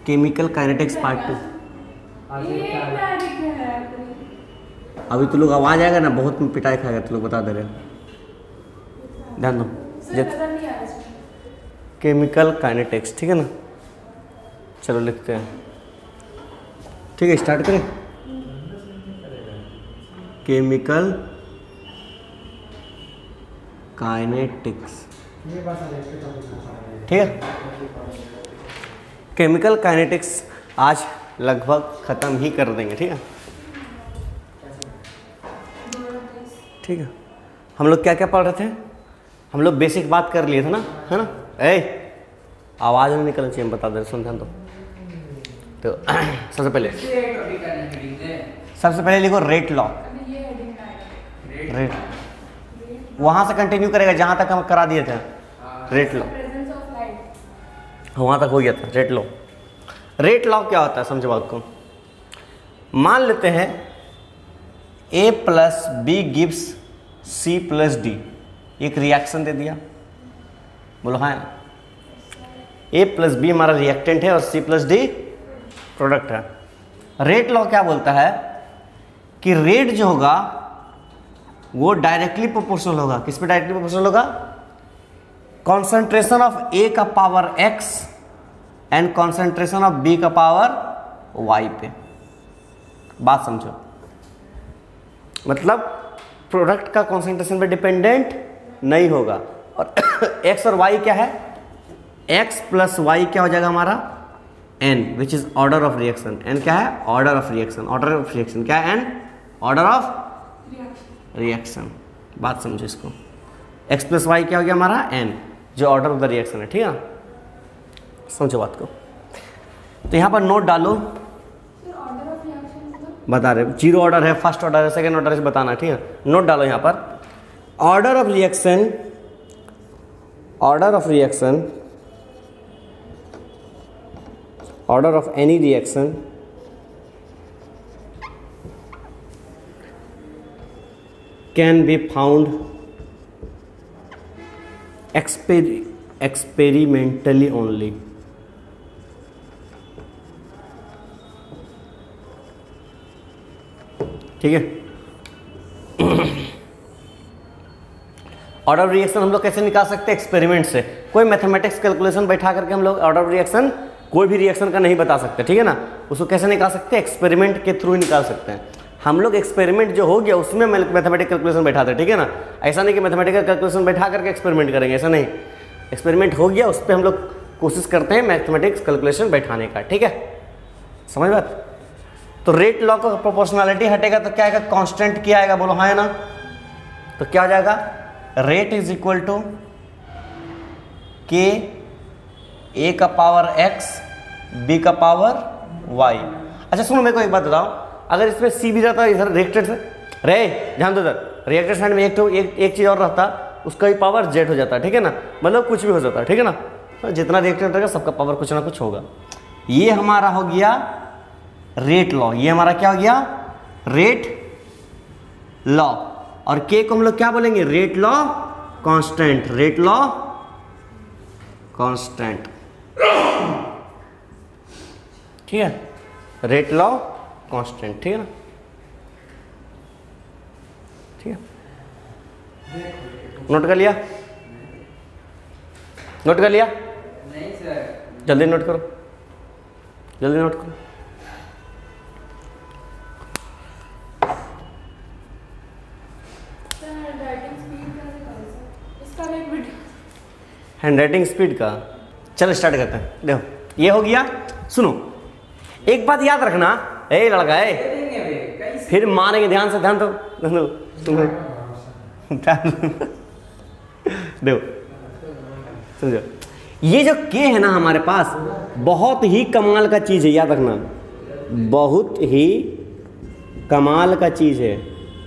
Chemical kinetics part 2। अभी तो लोग आवाज आएगा ना, बहुत पिटाई खाएगा, तो लोग बता दे रहे हैं, ध्यान दो। केमिकल काइनेटिक्स, ठीक है ना। चलो लिखते हैं, ठीक है, स्टार्ट करें। केमिकल काइनेटिक्स, ठीक है। केमिकल काइनेटिक्स आज लगभग ख़त्म ही कर देंगे, ठीक है। ठीक है, हम लोग क्या क्या पढ़ रहे थे? हम लोग बेसिक बात कर लिए थे ना, है ना। आवाज़ नहीं निकलनी चाहिए, बता दे, सुन ध्यान दो। तो सबसे पहले लिखो रेट लॉ। रेट वहाँ से कंटिन्यू करेगा जहाँ तक हम करा दिए थे। रेट लॉ वहाँ तक हो गया था। रेट लॉ, रेट लॉ क्या होता है समझो बात को। मान लेते हैं A plus B gives C plus D, एक रिएक्शन दे दिया, बोलो हाँ। A प्लस बी हमारा रिएक्टेंट है और C प्लस डी प्रोडक्ट है। रेट लॉ क्या बोलता है कि रेट जो होगा वो डायरेक्टली प्रोपोर्शनल होगा। किस पे डायरेक्टली प्रोपोर्शनल होगा? कॉन्सेंट्रेशन ऑफ A का power X and concentration of B का पावर Y पे। बात समझो, मतलब प्रोडक्ट का कॉन्सेंट्रेशन पे डिपेंडेंट नहीं होगा। और X और Y क्या है? X प्लस Y क्या हो जाएगा हमारा? N, which is order of reaction. N क्या है? Order of reaction. Order of reaction क्या है? N, order of reaction. बात समझो इसको। X प्लस Y क्या हो गया हमारा? N, जो ऑर्डर ऑफ द रिएक्शन है, ठीक है। समझो बात को। तो यहाँ पर नोट डालो, बता रहे जीरो ऑर्डर है, फर्स्ट ऑर्डर है, सेकेंड ऑर्डर है, बताना, ठीक है। नोट डालो यहाँ पर, order of reaction, order of reaction, order of any reaction can be found experimentally only. ठीक है। ऑर्डर ऑफ रिएक्शन हम लोग कैसे निकाल सकते हैं? एक्सपेरिमेंट से। कोई मैथमेटिक्स कैलकुलेशन बैठा करके हम लोग ऑर्डर ऑफ रिएक्शन कोई भी रिएक्शन का नहीं बता सकते, ठीक है ना। उसको कैसे निकाल सकते हैं? एक्सपेरिमेंट के थ्रू ही निकाल सकते हैं हम लोग। एक्सपेरिमेंट जो हो गया उसमें मैथमेटिकल कैलकुलेशन बैठाते हैं, ठीक है ना। ऐसा नहीं कि मैथमेटिकल कैलकुलेशन बैठा करके एक्सपेरिमेंट करेंगे, ऐसा नहीं। एक्सपेरिमेंट हो गया उस पर हम लोग कोशिश करते हैं मैथमेटिक्स कैलकुलेशन बैठाने का, ठीक है। समझ बात। तो रेट लॉ का प्रोपोर्शनलिटी हटेगा तो क्या आएगा? कांस्टेंट क्या आएगा? बोलो हाँ है ना। तो क्या हो जाएगा? Rate is equal to K A का पावर X B का पावर Y। अच्छा सुनो, मेरे को एक बात बताओ, अगर इसमें C भी रहता इधर रिएक्टेड से रे, ध्यान दो इधर, रिएक्टेड साइड में एक चीज और रहता, उसका भी पावर Z हो जाता, ठीक है ना। मतलब कुछ भी हो जाता है, ठीक है ना। तो जितना रिएक्टेड रहेगा सबका पावर कुछ ना कुछ होगा। ये हमारा हो गया रेट लॉ। ये हमारा क्या हो गया? Rate law. और के को हम लोग क्या बोलेंगे? Rate law constant. Rate law constant, ठीक है। रेट लॉ कांस्टेंट, ठीक है ना। ठीक है, नोट कर लिया? नोट कर लिया? नहीं सर। जल्दी नोट करो, जल्दी नोट करो। हैंडराइटिंग स्पीड का चलो स्टार्ट करते हैं। देखो ये हो गया। सुनो एक बात याद रखना, ए लड़का है, फिर मारेंगे। ध्यान से, ध्यान दो, देखो समझो। ये जो के है ना हमारे पास, बहुत ही कमाल का चीज है, याद रखना, बहुत ही कमाल का चीज है।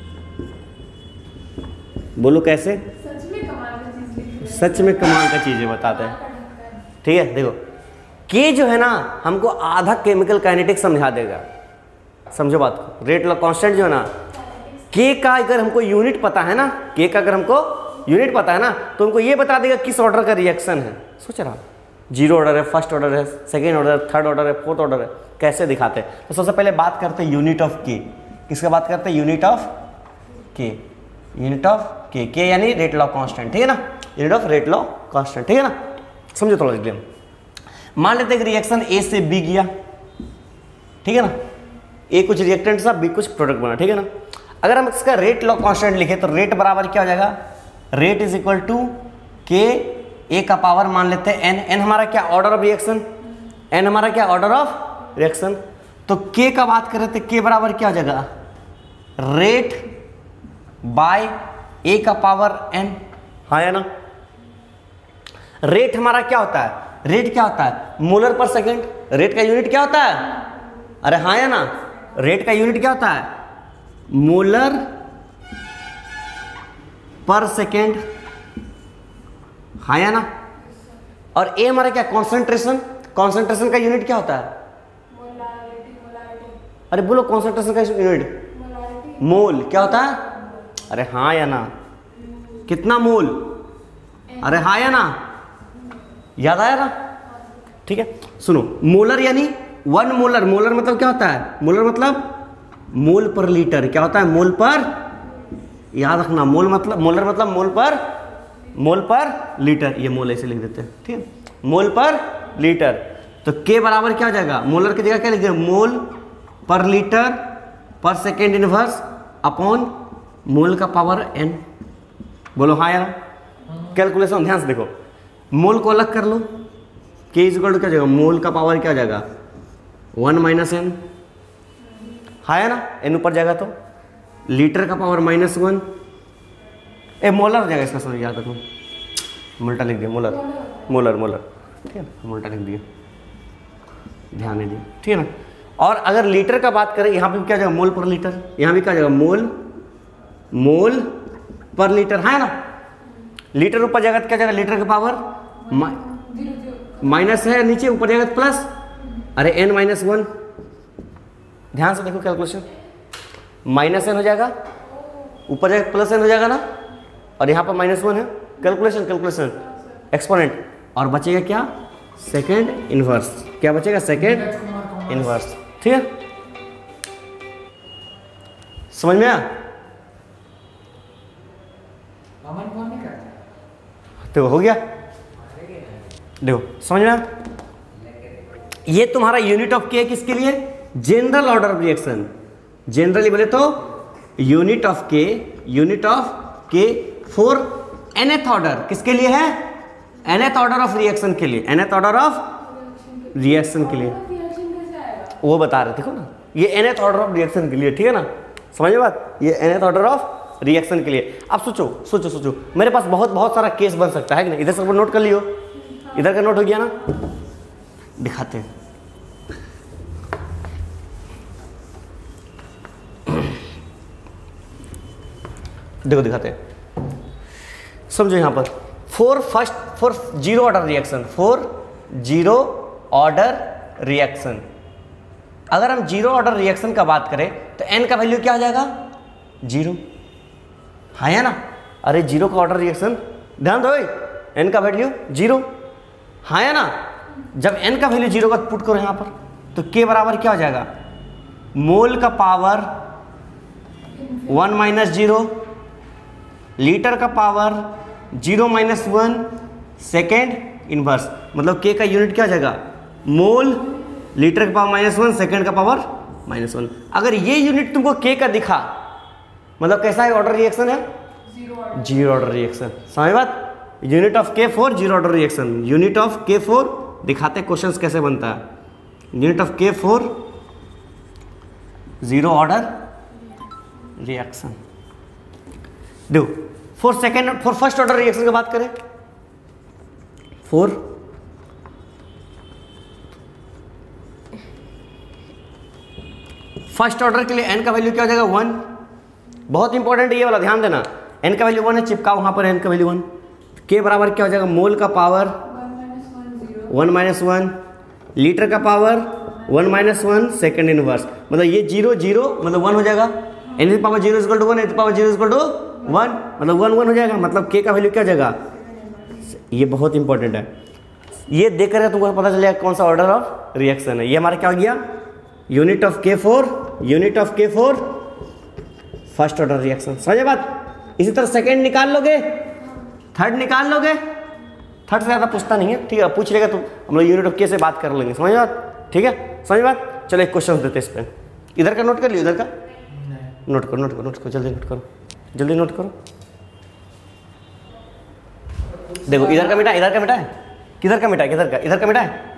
बोलो कैसे? सच में कमाल का चीज है, बताते हैं, ठीक है। देखो के जो है ना हमको आधा केमिकल काइनेटिक्स समझा देगा। समझो बात को। रेट लॉ कांस्टेंट जो है ना, के का अगर हमको यूनिट पता है ना, के का अगर हमको यूनिट पता है ना, तो हमको ये बता देगा किस ऑर्डर का रिएक्शन है। सोच रहा जीरो ऑर्डर है, फर्स्ट ऑर्डर है, सेकेंड ऑर्डर है, थर्ड ऑर्डर है, फोर्थ ऑर्डर है, कैसे दिखाते हैं? तो सबसे पहले बात करते हैं यूनिट ऑफ के। किसका बात करते हैं? Unit of K. Unit of K यानी रेट लॉ कांस्टेंट, ठीक है ना, unit of rate law constant, ठीक है ना। समझो थोड़ा एग्जाम। मान लेते हैं कि रिएक्शन ए से बी गया, ठीक है ना, ए कुछ रिएक्टेंट था, बी कुछ प्रोडक्ट बना, ठीक है ना। अगर हम इसका रेट लॉ कांस्टेंट लिखे तो रेट बराबर क्या हो जाएगा? रेट इज इक्वल टू के ए का पावर मान लेते हैं एन। एन हमारा क्या? Order of reaction. एन हमारा क्या? Order of reaction. तो के का बात करें तो के बराबर क्या हो जाएगा? रेट बाय ए का पावर एन, हाँ या ना। रेट हमारा क्या होता है? रेट क्या होता है? मोलर पर सेकेंड। रेट का यूनिट क्या होता है? अरे हाँ या ना, रेट का यूनिट क्या होता है? मोलर पर सेकेंड, हाँ या ना। और ए हमारा क्या? कॉन्सेंट्रेशन। कॉन्सेंट्रेशन का यूनिट क्या होता है? अरे बोलो कॉन्सेंट्रेशन का यूनिट मोल। क्या होता है? अरे हाँ या ना, कितना मोल? अरे हाँ या ना, याद आया ना, ठीक है। सुनो, मोलर यानी 1 मोलर। मोलर मतलब क्या होता है? मोलर मतलब मोल पर लीटर। क्या होता है? मोल पर, याद रखना, मोल मतलब, मोलर मतलब मोल पर लीटर। ये मोल ऐसे लिख देते हैं, ठीक है, मोल पर लीटर। तो के बराबर क्या हो जाएगा? मोलर की जगह क्या लिख देंगे? मोल पर लीटर पर सेकेंड इनवर्स अपॉन मोल का पावर एन। बोलो हाँ यार। कैलकुलेशन ध्यान से देखो, मोल को अलग कर लो, के इज इक्वल टू क्या हो जाएगा? मोल का पावर क्या हो जाएगा? 1 माइनस एन, हाँ है ना, एन ऊपर जाएगा तो लीटर का पावर -1। ए मोलर हो जाएगा इसका, समझ याद रखो, उल्टा लिख दिया, मोलर मोलर मोलर, ठीक है ना, उल्टा लिख दिया, ध्यान नहीं दिया, ठीक है ना। और अगर लीटर का बात करें, यहाँ पे क्या जाएगा? मोल पर लीटर। यहाँ भी क्या जाएगा? मोल पर लीटर, है ना। लीटर ऊपर जाएगा तो क्या जाएगा? लीटर का पावर माइनस है, नीचे ऊपर जाएगा तो प्लस। अरे n-1, ध्यान से देखो कैलकुलेशन, -n हो जाएगा, ऊपर जाएगा प्लस n हो जाएगा ना, और यहाँ पर -1 है। कैलकुलेशन एक्सपोनेंट, और बचेगा क्या? Second inverse. क्या बचेगा? सेकेंड इनवर्स, ठीक है, समझ में आया? तो हो गया, देखो समझ में आया? ये तुम्हारा यूनिट ऑफ के किसके लिए? General order of reaction. Generally बोले तो unit of K for nth order. किसके लिए है? nth ऑर्डर ऑफ रिएक्शन के लिए, nth ऑर्डर ऑफ रिएक्शन के लिए, वो बता रहे, देखो ना, ये nth ऑर्डर ऑफ रिएक्शन के लिए, ठीक है ना, समझ में बात? ये nth ऑर्डर ऑफ रिएक्शन के लिए। अब सोचो, मेरे पास बहुत सारा केस बन सकता है कि नहीं? इधर सब नोट कर लियो, इधर का नोट हो गया ना, दिखाते हैं। देखो दिखाते हैं, समझो यहां पर फॉर जीरो ऑर्डर रिएक्शन, अगर हम जीरो ऑर्डर रिएक्शन का बात करें तो n का वैल्यू क्या हो जाएगा? 0, हाँ या ना। अरे जीरो का ऑर्डर रिएक्शन, ध्यान दो, n का वैल्यू 0, हाँ या ना। जब n का वैल्यू 0 का पुट करो यहाँ पर, तो k बराबर क्या हो जाएगा? मोल का पावर 1 माइनस 0, लीटर का पावर 0 माइनस 1, सेकेंड इनवर्स। मतलब k का यूनिट क्या हो जाएगा? मोल, लीटर का पावर -1, सेकेंड का पावर -1। अगर ये यूनिट तुमको k का दिखा, मतलब कैसा है? ऑर्डर रिएक्शन है, जीरो ऑर्डर रिएक्शन, समझ बात? Unit of K for zero order reaction. Unit of K for, दिखाते क्वेश्चंस कैसे बनता है। Unit of K for zero order reaction. देखो फॉर फर्स्ट ऑर्डर रिएक्शन की बात करें, फर्स्ट ऑर्डर के लिए n का वैल्यू क्या हो जाएगा? 1। बहुत इंपॉर्टेंट ये वाला, ध्यान देना, n का वैल्यू 1 है, चिपका वहां पर n का वैल्यू 1। k बराबर क्या हो जाएगा? मोल का पावर 1 माइनस 1, लीटर का पावर 1 माइनस 1, सेकेंड इनवर्स। मतलब ये 0 0 मतलब 1 हो जाएगा, n की पावर 0 इक्वल टू 1, n की पावर 0 इक्वल टू 1, मतलब 1 1 हो जाएगा। मतलब k का वैल्यू क्या हो जाएगा? ये बहुत इंपॉर्टेंट है, ये देख कर तुमको पता चलेगा कौन सा ऑर्डर ऑफ रिएक्शन है। ये हमारा क्या हो गया, unit of K4 first order reaction. समझे बात। इसी तरह सेकेंड निकाल लोगे, थर्ड निकाल लोगे, थर्ड से ज़्यादा पूछता नहीं है, ठीक है। पूछ लेगा तो हम लोग यूनिट ऑफ K से बात कर लेंगे। समझ बात, ठीक है, समझ बात। चलो एक क्वेश्चन देते हैं इस पर, इधर का नोट कर लियो, इधर का नोट करो, जल्दी नोट करो। देखो इधर का मिटा है, किधर का मिटा है, इधर का मिटा है।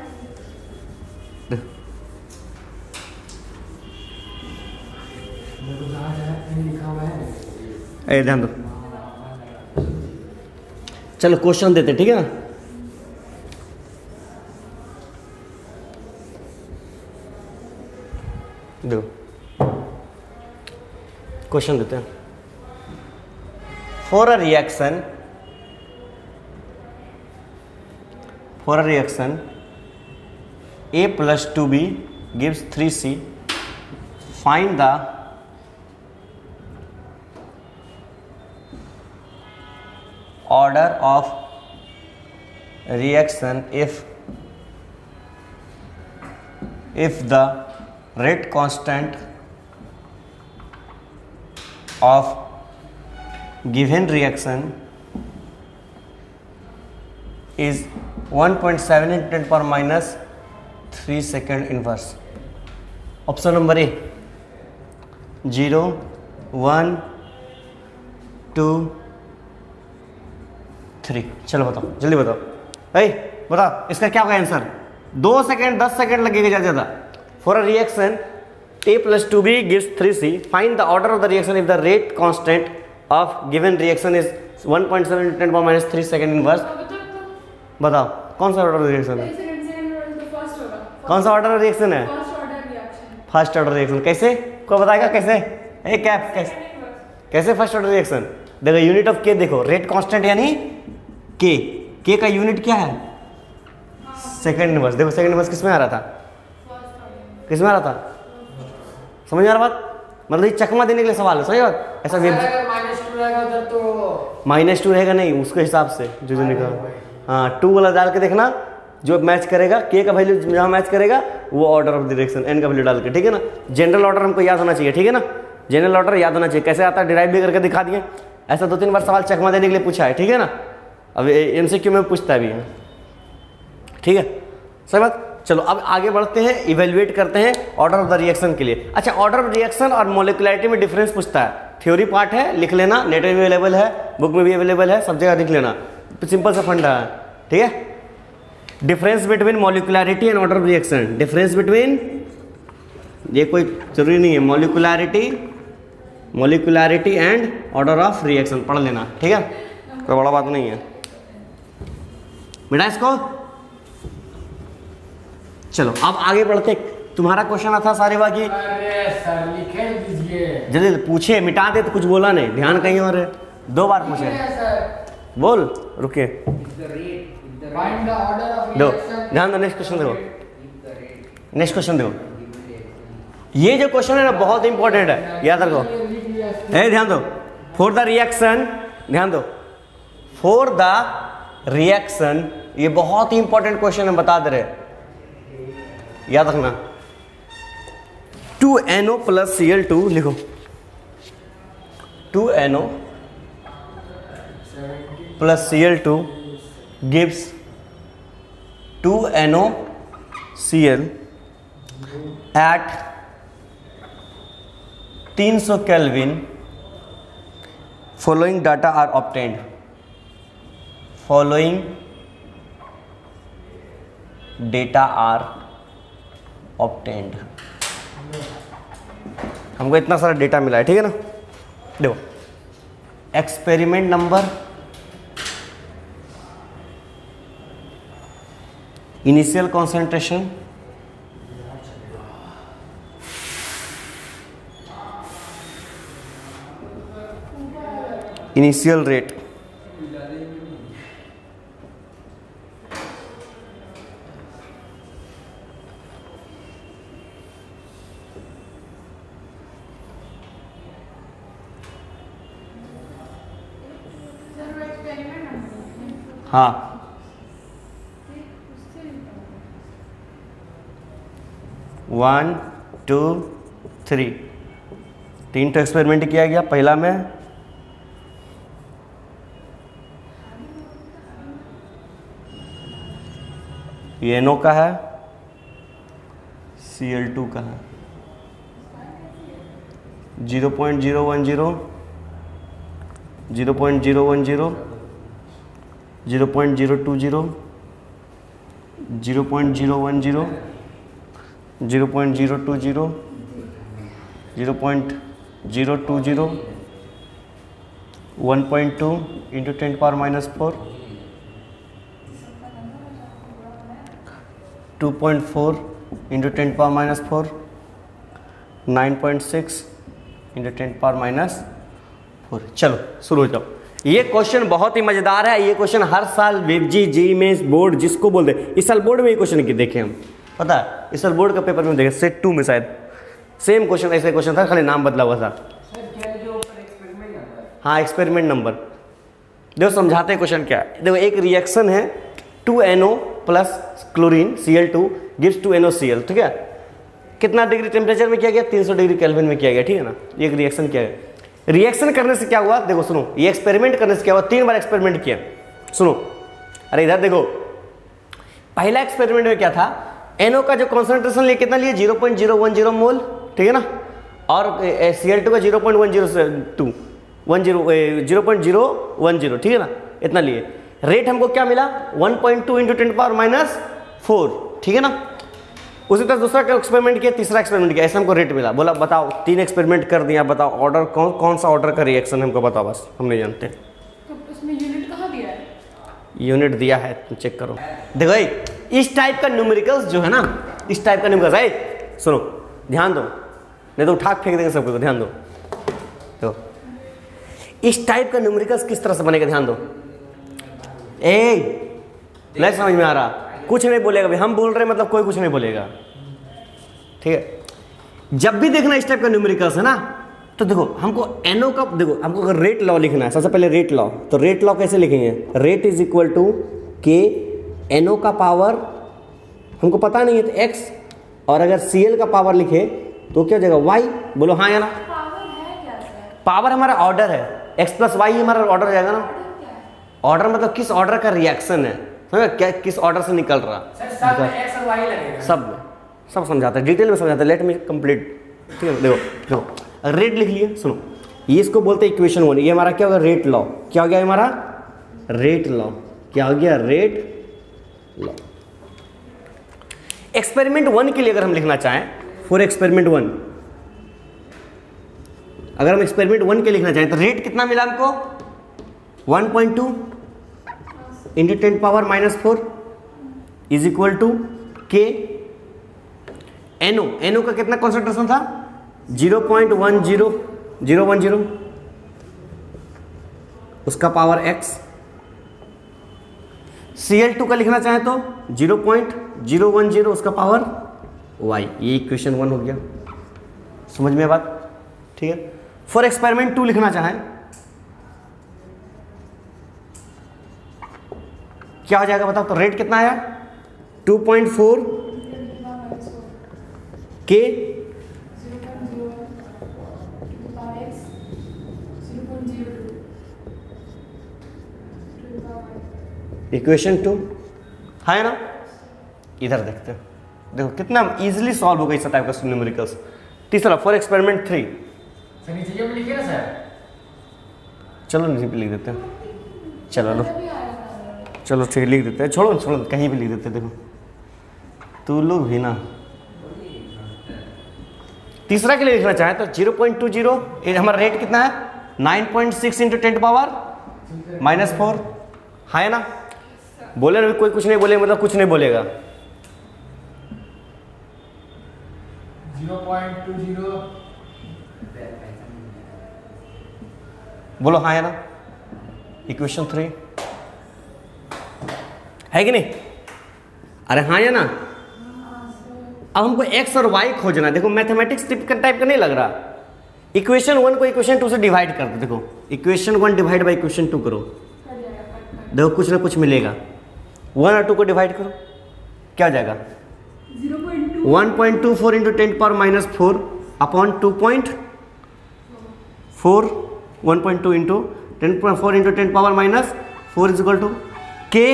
ध्यान दो, चलो क्वेश्चन देते, ठीक है ना। देखो क्वेश्चन देते हैं। For a reaction A plus 2B gives 3C. Find the order of reaction if the rate constant of given reaction is 1.7 × 10⁻³ second inverse. Option number A 0, 1, 2, 3। चलो बताओ, जल्दी बताओ भाई, बताओ इसका क्या होगा आंसर। 2 सेकेंड 10 सेकेंड लगेगा ज़्यादा। For a reaction A plus 2B gives 3C. Find the order of the reaction if the rate constant of given reaction is 1.7 × 10⁻³ second inverse. बताओ कौन सा ऑर्डर रिएक्शन है, कौन सा ऑर्डर रिएक्शन है, first order reaction. कैसे, कोई बताएगा कैसे, कैसे फर्स्ट ऑर्डर रिएक्शन। देखो यूनिट ऑफ K, देखो रेट कांस्टेंट यानी K का यूनिट क्या है, सेकंड इनवर्स। देखो सेकंड इनवर्स किसमें आ रहा था, किसमें आ रहा था, समझ में आ रहा बात। मतलब ये चकमा देने के लिए सवाल है, समझ बात। ऐसा -2 रहेगा नहीं, उसके हिसाब से जो निकाल, हाँ 2 वाला डाल के देखना, जो मैच करेगा K का वैल्यू जहाँ मैच करेगा वो ऑर्डर ऑफ डायरेक्शन N का वैल्यू डाल के, ठीक है ना। जनरल ऑर्डर हमको याद होना चाहिए, ठीक है ना, जनरल ऑर्डर याद होना चाहिए। कैसे आता है डिराइव भी करके दिखा दिए। ऐसा 2-3 बार सवाल चकमा देने के लिए पूछा है, ठीक है ना। अब MCQ में पूछता भी है, ठीक है, सही बात। चलो अब आगे बढ़ते हैं, इवेल्युएट करते हैं ऑर्डर ऑफ द रिएक्शन के लिए। अच्छा, ऑर्डर ऑफ रिएक्शन और मोलिकुलरिटी में डिफरेंस पूछता है। थ्योरी पार्ट है, लिख लेना, नेट में भी अवेलेबल है, बुक में भी अवेलेबल है, सब जगह लिख लेना, सिंपल सा फंडा है, ठीक है। Difference between molecularity and order of reaction. Difference between, ये कोई जरूरी नहीं है, molecularity and order of reaction पढ़ लेना, ठीक है, कोई बड़ा बात नहीं है बेटा इसको। चलो अब आगे बढ़ते, तुम्हारा क्वेश्चन था सारे बाकी, सर लिखे दीजिए, जल्दी पूछे, मिटा दे तो कुछ बोला नहीं, ध्यान कहीं और है। 2 बार पूछे, बोल, रुके दो, ध्यान दो। नेक्स्ट क्वेश्चन देखो, नेक्स्ट क्वेश्चन देखो। ये जो क्वेश्चन है ना बहुत इंपॉर्टेंट है, याद रखो। ध्यान दो, फॉर द रिएक्शन, ध्यान दो, फॉर द रिएक्शन, ये बहुत ही इंपॉर्टेंट क्वेश्चन है, बता दे रहे, याद रखना। 2NO + Cl2 लिखो, 2NO + Cl2 gives 2NoCl at 300 Kelvin. Following data are obtained. Following data are obtained. हमको इतना सारा डेटा मिला है, ठीक है ना। देखो experiment number, initial concentration, initial rate, हाँ 1 2 3, 3 तो एक्सपेरिमेंट किया गया। पहला में ये NO का है, Cl2 का है, 0.010 0.010 0.020 0.020 0.020 0.020 1.2 into 10 power minus 4, 2.4 into 10 power minus 4, 9.6 into 10 power minus 4। चलो शुरू हो जाओ। ये क्वेश्चन बहुत ही मजेदार है। ये क्वेश्चन हर साल वेबजी जी में बोर्ड जिसको बोलते हैं, इस साल बोर्ड में ये क्वेश्चन की देखे हम, पता है इस साल बोर्ड का पेपर में देखे, सेट 2 में शायद सेम क्वेश्चन, ऐसे क्वेश्चन था, खाली नाम बदला हुआ था। हाँ, एक्सपेरिमेंट नंबर। देखो समझाते हैं क्वेश्चन क्या है। देखो एक रिएक्शन है 2NO plus chlorine Cl2 gives 2NOCl, ठीक है। कितना डिग्री टेम्परेचर में किया गया? 300 डिग्री केल्विन में किया गया, ठीक है ना। ये एक रिएक्शन किया गया। रिएक्शन करने से क्या हुआ? देखो सुनो, ये एक्सपेरिमेंट करने से क्या हुआ? 3 बार एक्सपेरिमेंट किया। सुनो, अरे इधर देखो, पहला एक्सपेरिमेंट में क्या था? NO का जो कॉन्सेंट्रेशन लिए कितना लिए? 0.010 मोल, ठीक है ना। और Cl2 का 0.102 0.010, ठीक है ना, इतना लिए। रेट हमको क्या मिला? 1.2 इंटू 10 पावर माइनस 4, ठीक है ना। उसी तरह दूसरा एक्सपेरिमेंट किया, तीसरा एक्सपेरिमेंट किया, ऐसे हमको रेट मिला। बोला बताओ 3 एक्सपेरिमेंट कर दिया, बताओ ऑर्डर कौन सा ऑर्डर का रिएक्शन हमको बताओ, बस हम नहीं जानते। तो उसमें यूनिट कहाँ दिया है? यूनिट दिया है, तुम चेक करो। देखो भाई, इस टाइप का न्यूमेरिकल्स जो है ना, इस टाइप का न्यूमेरिकल्स है, सुनो ध्यान दो, नहीं तो उठा फेंक देंगे सबको, ध्यान दो। तो इस टाइप का न्यूमेरिकल्स किस तरह से बनेगा, ध्यान दो। नहीं समझ में आ रहा? कुछ नहीं बोलेगा भाई, हम बोल रहे हैं मतलब कोई कुछ नहीं बोलेगा, ठीक है। जब भी देखना इस टाइप का न्यूमेरिकल्स है ना, तो देखो हमको NO का, देखो हमको अगर रेट लॉ लिखना है, सबसे पहले रेट लॉ, तो रेट लॉ कैसे लिखेंगे? Rate is equal to K NO का पावर हमको पता नहीं है तो x, और अगर Cl का पावर लिखे तो क्या हो जाएगा? y। बोलो हाँ या ना? पावर है क्या सर? पावर हमारा ऑर्डर है, x प्लस वाई हमारा ऑर्डर हो जाएगा ना। ऑर्डर मतलब किस ऑर्डर का रिएक्शन है, समझ क्या, किस ऑर्डर से निकल रहा। सब में x और y लगेगा। सब समझाता है, डिटेल में समझाता है। लेट मी कंप्लीट, ठीक है। देखो रेट लिख लिए, सुनो, ये इसको बोलते हैं इक्वेशन 1। ये हमारा क्या होगा? Rate law. क्या हो गया हमारा? Rate law. क्या हो गया? Rate law. एक्सपेरिमेंट 1 के लिए अगर हम लिखना चाहें, फॉर एक्सपेरिमेंट 1, अगर हम एक्सपेरिमेंट 1 के लिखना चाहें तो रेट कितना मिला हमको? 1.2 into 10 power minus 4 is equal to K NO का कितना कॉन्सेंट्रेशन था? 0.10010, उसका पावर x। Cl2 का लिखना चाहे तो 0.010, उसका पावर y। ये इक्वेशन 1 हो गया, समझ में बात, ठीक है। फॉर एक्सपेरिमेंट 2 लिखना चाहें, क्या हो जाएगा बताओ? तो रेट कितना आया? 2.4 के इक्वेशन 2 है ना। इधर देखते हैं, देखो कितना इजीली सॉल्व हो गई इस टाइप का न्यूमेरिकल्स। तीसरा फॉर एक्सपेरिमेंट 3, सर नीचे में लिखिए ना सर। चलो नीचे पे लिख देते हैं, चलो ठीक लिख देते हैं, छोड़ो कहीं भी लिख देते हैं। देखो तू लोग भी ना, तीसरा के लिए लिखना चाहे तो 0.20, हमारा रेट कितना है? 9.6 इंटू 10 पावर माइनस 4, है ना। बोले ना कोई कुछ नहीं बोलेगा, मतलब कुछ नहीं बोलेगा। 0.20 बोलो हाँ है ना। इक्वेशन 3 है कि नहीं? अरे हाँ या ना। अब हमको x और y खोजना है। देखो मैथमेटिक्स टाइप का नहीं लग रहा। इक्वेशन 1 को इक्वेशन 2 से डिवाइड कर दो। देखो इक्वेशन 1 डिवाइड बाई इक्वेशन 2 करो, देखो कुछ ना कुछ मिलेगा। 1 और 2 को डिवाइड करो, क्या हो जाएगा? 0.2 1.24 into 10⁻⁻4 upon 2.4 1.2 into 10.4 into 10⁻⁻4 is equal to K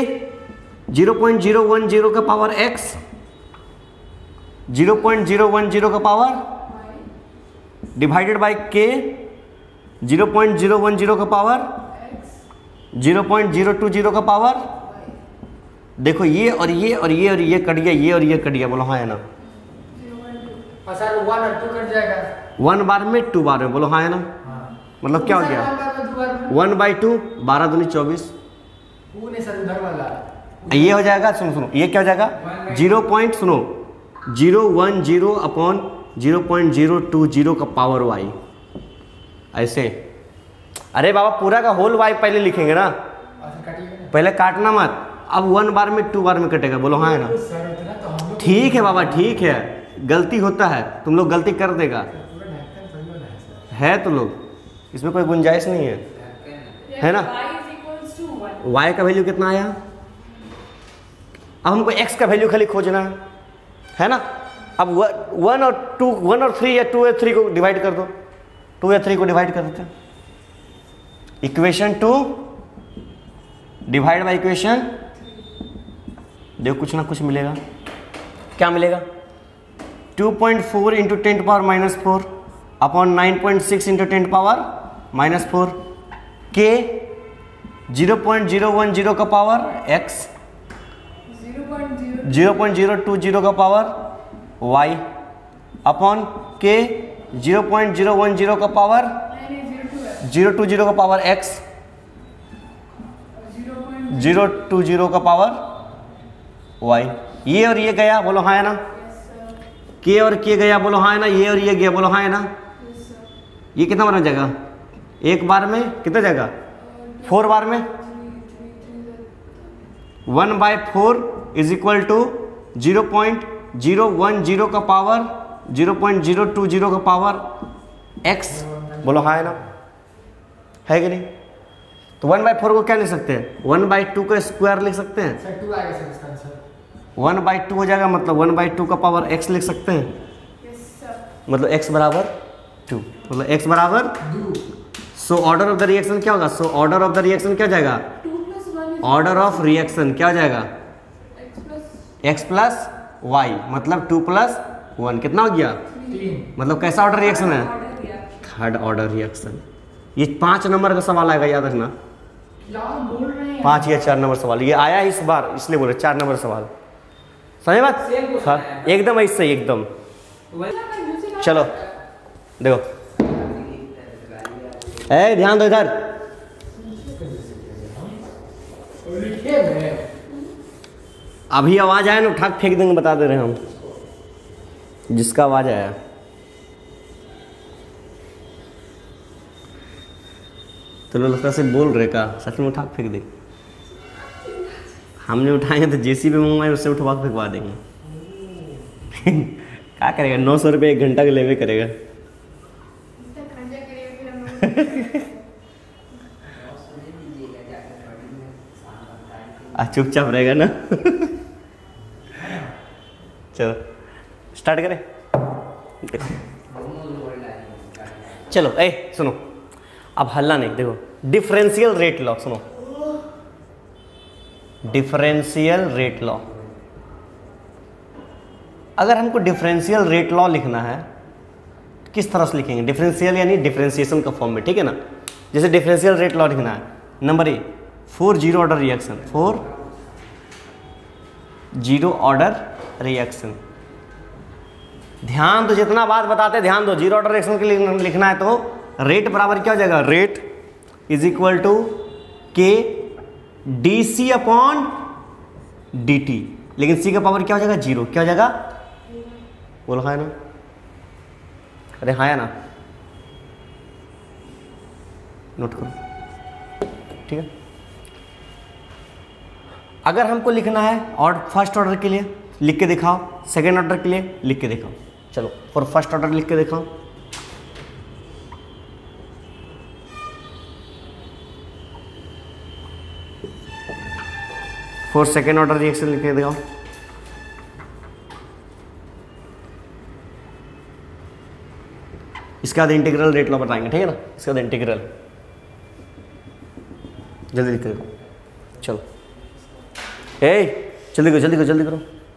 0.010 का पावर x 0.010 का पावर डिवाइडेड बाई के 0.010 का पावर 0.020 का पावर। देखो ये और ये और ये और ये कट गया, ये और ये कट गया, बोलो हाँ है ना। और सर 1 और 2 कट जाएगा। 1 बार में 2 बार में, बोलो हाँ है ना। मतलब क्या हो गया 1/2 12 दूनी 24। वो नहीं सर उधर वाला ये हो जाएगा, सुनो सुनो ये क्या हो जाएगा 0.010 अपॉन 0.020 का पावर y ऐसे। अरे बाबा पूरा का होल y पहले लिखेंगे ना, पहले काटना मत। अब 1 बार में 2 बार में कटेगा, बोलो हाँ है ना। ठीक है बाबा ठीक है, गलती होता है, तुम लोग गलती कर देगा है तो लोग, इसमें कोई गुंजाइश नहीं है ना। y का वैल्यू कितना आया, अब हमको x का वैल्यू खाली खोजना है ना। अब 1 और 3 या 2 या 3 को डिवाइड कर दो, 2 या 3 को डिवाइड कर देते हैं। इक्वेशन 2 डिवाइड बाई इक्वेशन, देखो कुछ ना कुछ मिलेगा। क्या मिलेगा 2.4 इंटू 10⁻⁻4 अपॉन 9.6 इंटू 10⁻⁻4 के 0.010 का पावर x 0.020 का पावर y अपॉन के 0.010 का पावर 020 का पावर x 020 का पावर y। ये और ये गया, बोलो हाँ है ना। के और के गया, बोलो हाँ है ना। ये और ये गया, बोलो हाँ है ना। ये कितना बार में जाएगा, एक बार में कितना जाएगा 4 बार में। 1/4 इज इक्वल टू 0.010 का पावर 0.020 का पावर x, बोलो हाँ है ना, है कि नहीं। तो 1/4 को क्या लिख सकते हैं 1/2 का स्क्वायर लिख सकते हैं। सर 2 आएगा सर इसका आंसर 1/2 हो जाएगा, मतलब 1/2 का पावर x लिख सकते हैं। मतलब x बराबर 2, मतलब x बराबर 2। So order of the reaction क्या होगा, so order of the reaction क्या हो जाएगा, ऑर्डर ऑफ रिएक्शन क्या हो जाएगा x प्लस वाई, मतलब 2 + 1 कितना हो गया 3। मतलब कैसा ऑर्डर रिएक्शन है, थर्ड ऑर्डर रिएक्शन। ये 5 नंबर का सवाल आएगा, याद रखना। क्या बोल रहे हैं 5 या 4 नंबर सवाल ये आया इस बार, इसलिए बोले 4 नंबर सवाल। समझ बात, हाँ एकदम ऐसे ही एकदम। चलो देखो, ए ध्यान दो इधर। लिखे में अभी आवाज आया ना उठा के फेंक देंगे, बता दे रहे हैं हम, जिसका आवाज आया। तो लोग लगता से बोल रहे का, सच में उठा के फेंक दे। हमने उठाए तो जेसीबी मंगवाए, उससे उठवा के फेंकवा देंगे। क्या करेगा, 900 रुपये 1 घंटा के लेवे करेगा। चुपचाप रहेगा ना। चलो स्टार्ट करें। चलो ए सुनो, अब हल्ला नहीं, देखो डिफरेंशियल रेट लॉ सुनो। डिफरेंशियल रेट लॉ, अगर हमको डिफरेंशियल रेट लॉ लिखना है किस तरह से लिखेंगे, डिफरेंशियल यानी डिफरेंशिएशन का फॉर्म में, ठीक है ना। जैसे डिफरेंशियल रेट लॉ लिखना है, number A 4 0 order reaction, 4 0 order reaction. ध्यान दो, जितना बात बताते ध्यान दो। 0 ऑर्डर रिएक्शन के लिए लिखना है तो रेट बराबर क्या हो जाएगा, rate is equal to K D C upon D T. लेकिन सी का पावर क्या हो जाएगा 0, क्या हो जाएगा बोलो हाँ ना। अरे हाँ ना, नोट करो ठीक है। अगर हमको लिखना है और फर्स्ट ऑर्डर के लिए लिख के दिखाओ, सेकेंड ऑर्डर के लिए लिख के दिखाओ। चलो फॉर फर्स्ट ऑर्डर लिख के दिखाओ। फॉर सेकेंड ऑर्डर रिएक्शन लिख के दिखाओ। इसके बाद इंटीग्रल रेट लॉ बताएंगे, ठीक है ना। इसके बाद इंटीग्रल, जल्दी लिख करो, चलो जल्दी करो जल्दी करो जल्दी करो।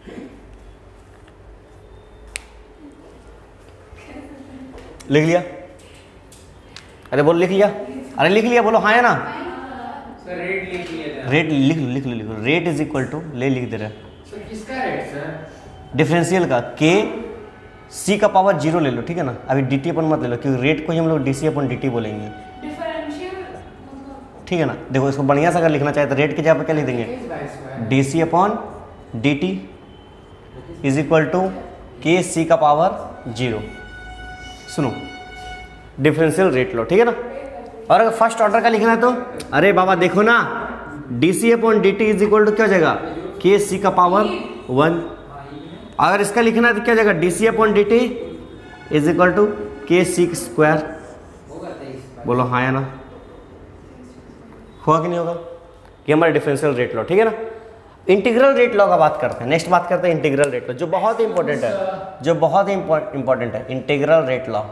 लिख लिया? अरे बोलो लिख लिया? अरे लिख लिया, बोलो हाँ है ना। सर रेट लिख लिया, रेट लिख लो लिख लो लिख लो। रेट इज इक्वल टू, ले लिख दे रहे सर किसका रेट सर? डिफरेंशियल का, के सी का पावर 0 ले लो, ठीक है ना। अभी डी टी अपन मत ले लो, क्योंकि रेट को ही हम लोग D C upon D T बोलेंगे, डिफरेंशियल ठीक है ना। देखो इसको बढ़िया से अगर लिखना चाहे तो रेट की जगह पर क्या लिख देंगे, D C upon D T is equal to K C का पावर 0। सुनो, डिफरेंशियल रेट लो, ठीक है ना। और अगर फर्स्ट ऑर्डर का लिखना है तो अरे बाबा देखो ना, D C upon D T is equal to क्या हो जाएगा, के सी का पावर 1। अगर इसका लिखना है तो क्या हो जाएगा, D C upon D T is equal to K C square. होगा 23। बोलो हाँ या ना, हुआ कि नहीं होगा। ये हमारा डिफरेंशियल रेट लॉ, ठीक है ना। इंटीग्रल रेट लॉ का बात करते हैं, नेक्स्ट बात करते हैं इंटीग्रल रेट लॉ, जो बहुत ही इंपॉर्टेंट है, जो बहुत ही इंपॉर्टेंट है। Integral rate law,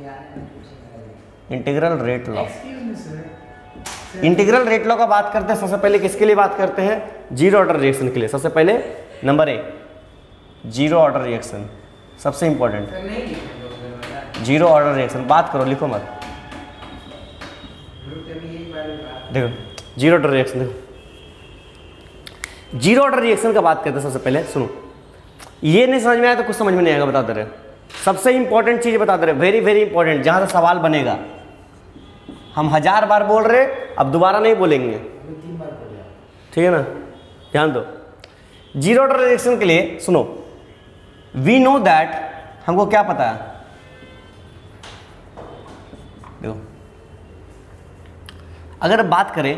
integral rate law, integral rate law का बात करते हैं। सबसे पहले किसके लिए बात करते हैं, जीरो ऑर्डर रिएक्शन के लिए। सबसे पहले नंबर 1 जीरो ऑर्डर रिएक्शन, सबसे इंपॉर्टेंट सर नहीं लिखेंगे जीरो ऑर्डर रिएक्शन। बात करो, लिखो मत, ग्रुप में यही बात। देखो जीरो ऑर्डर रिएक्शन। देखो जीरो ऑर्डर रिएक्शन का बात करते हैं। सबसे पहले सुनो, ये नहीं समझ में आया तो कुछ समझ में नहीं आएगा, बता दे रहे। सबसे इंपॉर्टेंट चीज बता दे रहे, वेरी वेरी इंपॉर्टेंट, जहां से सवाल बनेगा। हम 1000 बार बोल रहे, अब दोबारा नहीं बोलेंगे, 3 बार बोला। ठीक है ना। ध्यान दो, जीरो ऑर्डर रिएक्शन के लिए सुनो, वी नो दैट, हमको क्या पता है, देखो अगर बात करें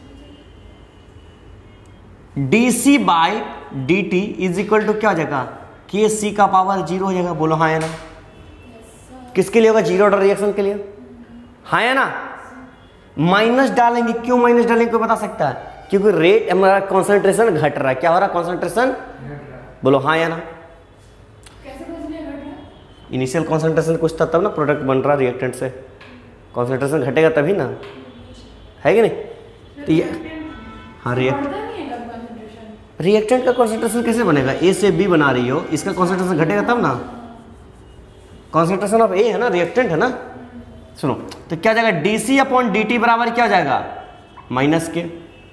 D C by D T is equal to क्या हो जाएगा, के सी का पावर 0 हो जाएगा। बोलो हाँ है ना। किसके लिए होगा, जीरो ऑर्डर रिएक्शन के लिए, हाँ है ना। माइनस डालेंगे, क्यों माइनस डालेंगे कोई बता सकता है, क्योंकि रेट हमारा कॉन्सेंट्रेशन घट रहा है। क्या हो रहा है, कॉन्सेंट्रेशन, बोलो हाँ या ना। कैसे घट रहा है? इनिशियल कॉन्सेंट्रेशन कुछ था तब ना प्रोडक्ट बन रहा रिएक्टेंट से, कॉन्सेंट्रेशन घटेगा तभी ना, है कि नहीं। तो ये हाँ रिएक्टेंट का कॉन्सेंट्रेशन कैसे बनेगा, ए से बी बना रही हो, इसका कॉन्सेंट्रेशन घटेगा तब ना। कॉन्सेंट्रेशन ऑफ ए है ना, रिएक्टेंट है ना। सुनो तो क्या जाएगा, D C upon D T बराबर क्या जाएगा, माइनस के,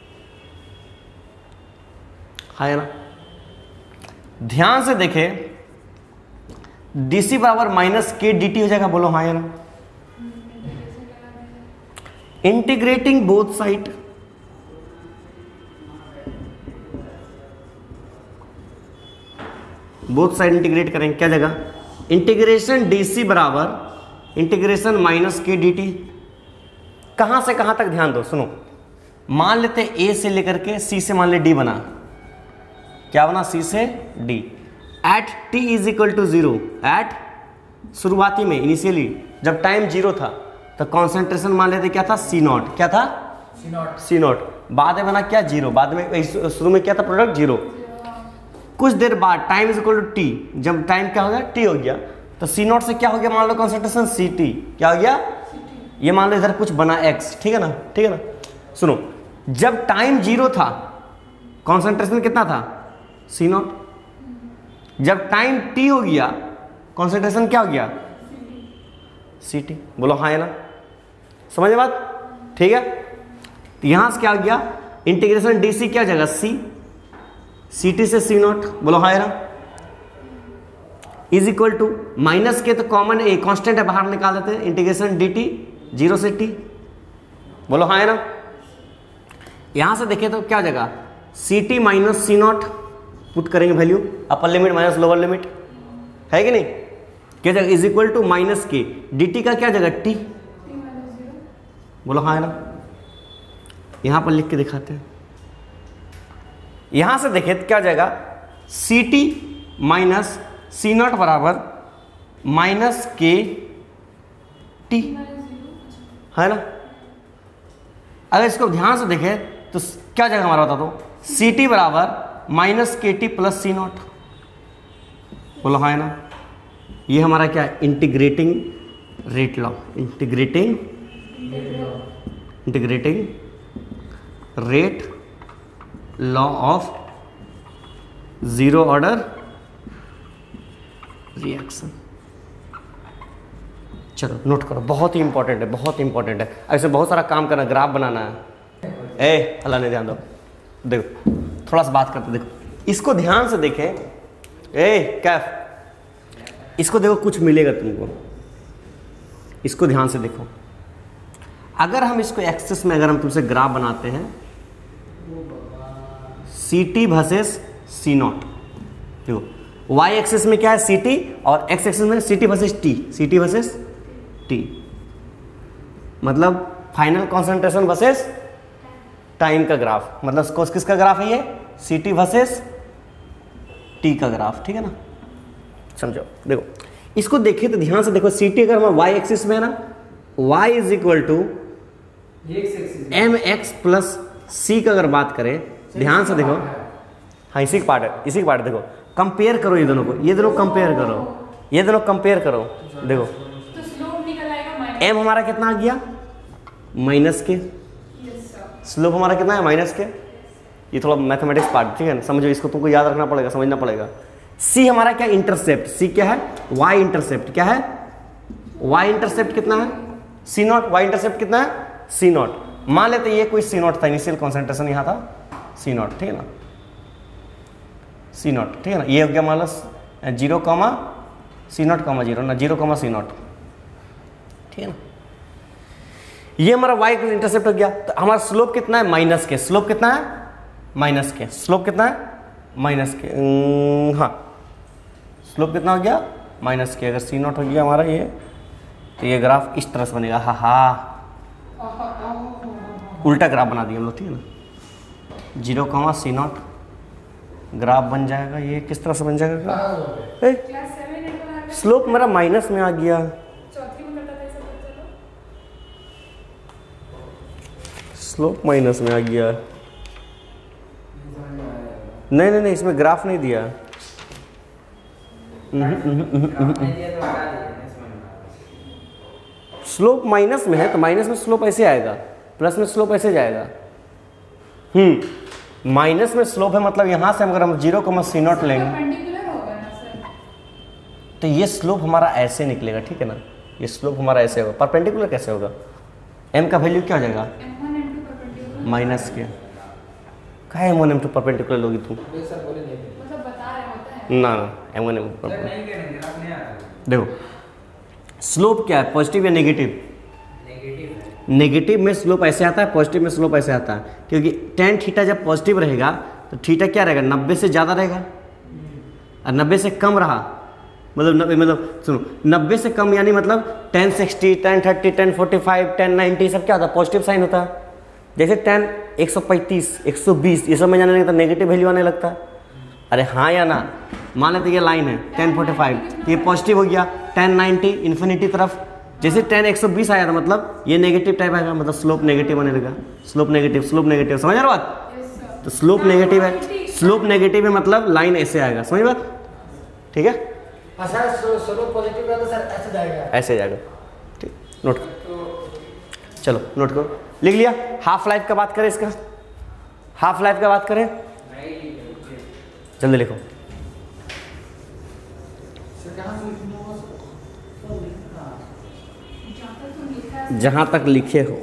है ना। ध्यान से देखे, डी सी बराबर माइनस के डी टी हो जाएगा। बोलो हाँ या ना। Integrating both side, both side integrate करेंगे, क्या जगह, इंटीग्रेशन डी सी बराबर integration minus K D T. कहां से कहां तक ध्यान दो, सुनो। मान लेते ए से लेकर के सी से मान ले डी बना, क्या बना, सी से D. At T is equal to 0, at शुरुआती में इनिशियली जब टाइम 0 था तो कॉन्सेंट्रेशन मान लेते क्या था, सी नॉट, क्या था, सी नॉट। बाद में बना क्या, 0, बाद में शुरू में क्या था, प्रोडक्ट 0। कुछ देर बाद time is equal to T, जब टाइम क्या हो गया, टी हो गया, तो सी नॉट से क्या हो गया, मान लो कॉन्सेंट्रेशन सी टी, क्या हो गया, ये मान लो इधर कुछ बना एक्स, ठीक है ना, ठीक है ना। सुनो, जब टाइम 0 था कॉन्सेंट्रेशन कितना था, सी नॉट। जब टाइम टी हो गया कॉन्सेंट्रेशन क्या हो गया, सी टी। बोलो हाँ है ना, समझ बात, ठीक है। तो यहां से क्या हो गया, इंटीग्रेशन डी सी क्या हो जाएगा, सी, सी टी से सी नॉट। बोलो हाँ है ना। इज इक्वल टू माइनस के तो कॉमन ए कांस्टेंट है, बाहर निकाल देते हैं, इंटीग्रेशन डी टी 0 से टी। बोलो हाँ है ना। यहां से देखें तो क्या हो जाएगा, C T minus C naught, put करेंगे value, upper limit minus lower limit, है कि नहीं। क्या जाएगा, is equal to minus K D T का क्या जाएगा, टी। बोलो हाँ है ना। यहां पर लिख के दिखाते हैं, यहां से देखें तो क्या हो जाएगा, C T minus C naught बराबर माइनस के टी, है ना। अगर इसको ध्यान से देखें तो क्या जाएगा हमारा, बता दो, सी टी बराबर minus K T plus C naught. बोलो हाँ है ना। ये हमारा क्या है, integrating rate law, integrating rate law of zero order reaction. चलो नोट करो, बहुत ही इंपॉर्टेंट है, बहुत इंपॉर्टेंट है। ऐसे बहुत सारा काम करना, ग्राफ बनाना है। ए अल्लाह ने ध्यान दो, देखो थोड़ा सा बात करते, देखो इसको ध्यान से देखें। ए कैफ, इसको देखो, कुछ मिलेगा तुमको, इसको ध्यान से देखो। अगर हम इसको एक्सेस में, अगर हम तुमसे ग्राफ बनाते हैं C T versus C naught, देखो y एक्सेस में क्या है सी टी, और x एक्सेस में C T versus T, C T versus T, मतलब फाइनल कॉन्सेंट्रेशन वर्सेस टाइम का ग्राफ, मतलब किसका ग्राफ है ये, सी टी वर्सेस टी का ग्राफ, ठीक है ना। समझो, देखो इसको देखिए तो ध्यान से देखो, सी टी अगर हम y एक्सिस में है ना, y is equal to M X plus C का अगर बात करें, ध्यान से देखो, हाँ इसी का पार्ट है, इसी का पार्ट है। देखो कंपेयर करो ये दोनों को, ये दोनों कंपेयर करो, ये दोनों कंपेयर करो, देखो तो स्लोप निकल आएगा माइनस। एम हमारा कितना आ गया, माइनस के, यस सर। स्लोप हमारा कितना है, माइनस के। ये थोड़ा मैथमेटिक्स पार्ट, ठीक है ना, समझो, इसको तुमको याद रखना पड़ेगा, समझना पड़ेगा। सी हमारा क्या, इंटरसेप्ट, सी क्या है, वाई इंटरसेप्ट, क्या है, वाई इंटरसेप्ट कितना है, सी नॉट, वाई इंटरसेप्ट कितना है, सी नॉट। मान लेते ये कोई सी नॉट था, इनिशियल कॉन्सेंट्रेशन यहाँ था सी नॉट, ठीक है ना, सी नॉट, ठीक है ना। ये हो गया मान लो 0 कॉमा सी नॉट कॉमा 0 ना, 0 कॉमा सी नॉट, ठीक है ना। ये हमारा वाई इंटरसेप्ट हो गया, तो हमारा स्लोप कितना है, माइनस के, स्लोप कितना है, माइनस के, स्लोप कितना है, माइनस के, हाँ स्लोप कितना हो गया, माइनस के। अगर सी नॉट हो गया हमारा ये, तो ये ग्राफ इस तरह से बनेगा, हा हा, उल्टा ग्राफ बना दिया हम लोग, ठीक है ना। 0 कॉमा सी नॉट ग्राफ बन जाएगा, ये किस तरह से बन जाएगा, क्लास 7 एंड स्लोप मेरा माइनस में आ गया, चौथी में करता था ऐसा बच्चा लोग। स्लोप माइनस में आ गया। नहीं नहीं नहीं, इसमें ग्राफ नहीं दिया। स्लोप माइनस में है तो माइनस में स्लोप ऐसे आएगा, प्लस में स्लोप ऐसे जाएगा। माइनस में स्लोप है, मतलब यहां से अगर हम 0 कॉमा सी नॉट लेंगे परपेंडिकुलर होगा ना सर। तो ये स्लोप हमारा ऐसे निकलेगा, ठीक है ना। ये स्लोप हमारा ऐसे होगा, परपेंडिकुलर कैसे होगा, m का वैल्यू क्या हो जाएगा, m1 m2 परपेंडिकुलर माइनस के। काहे m1 m2 परपेंडिकुलर लोगी तू, मतलब बता रहे होता है। ना ना m1 m2 सर परपेंडिकुलर। नहीं करेंगे, आप नहीं आता। देखो स्लोप क्या है, पॉजिटिव या नेगेटिव, नेगेटिव है। नेगेटिव में स्लोप ऐसे आता है, पॉजिटिव में स्लोप ऐसे आता है, क्योंकि टेन थीटा जब पॉजिटिव रहेगा तो थीटा क्या रहेगा, 90 से ज़्यादा रहेगा, और 90 से कम रहा मतलब सुनो 90 से कम यानी मतलब 1060, 1030, 1045, 1090 सब क्या होता है, पॉजिटिव साइन होता है। जैसे 10, 135, 120 ये सब में जाने लगता है, नेगेटिव वैल्यू आने लगता है। अरे हाँ या ना, मान लेते ये लाइन है 1045, ये पॉजिटिव हो गया, 1090 इन्फिनिटी तरफ, जैसे 10 120 आया था मतलब ये नेगेटिव टाइप आएगा, मतलब स्लोप नेगेटिव आने लगा, स्लोप नेगेटिव, स्लोप नेगेटिव, समझ रहे हो बात। Yes sir. तो स्लोप नेगेटिव है, स्लोप नेगेटिव है मतलब लाइन ऐसे आएगा, समझ बात, ठीक है। सर स्लोप पॉजिटिव रहता सर ऐसे जाएगा, ऐसे जाएगा, ठीक, नोट चलो नोट करो, लिख लिया। हाफ लाइफ का बात करें, इसका हाफ लाइफ का बात करें, जल्दी लिखो। जहां तक लिखे हो,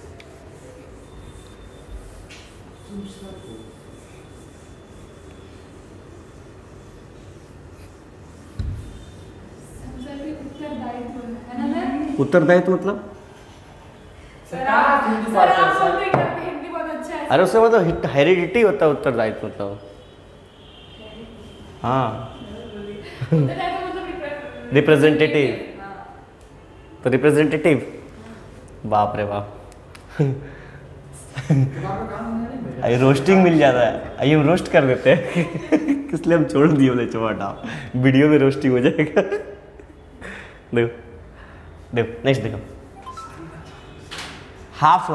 उत्तरदायित्व मतलब सर आप बोलते हैं कि हिंदी बहुत अच्छा है। अरे उससे मतलब हेरिडिटी होता है उत्तरदायित्व मतलब, हाँ रिप्रेजेंटेटिव, तो रिप्रेजेंटेटिव, बाप रे बाप आई रोस्टिंग मिल जाता है, आई हम रोस्ट कर देते हैं इसलिए हम छोड़ दिए, बोले चौटा वीडियो में रोस्टिंग हो जाएगा। देखो देखो नेक्स्ट देखो, half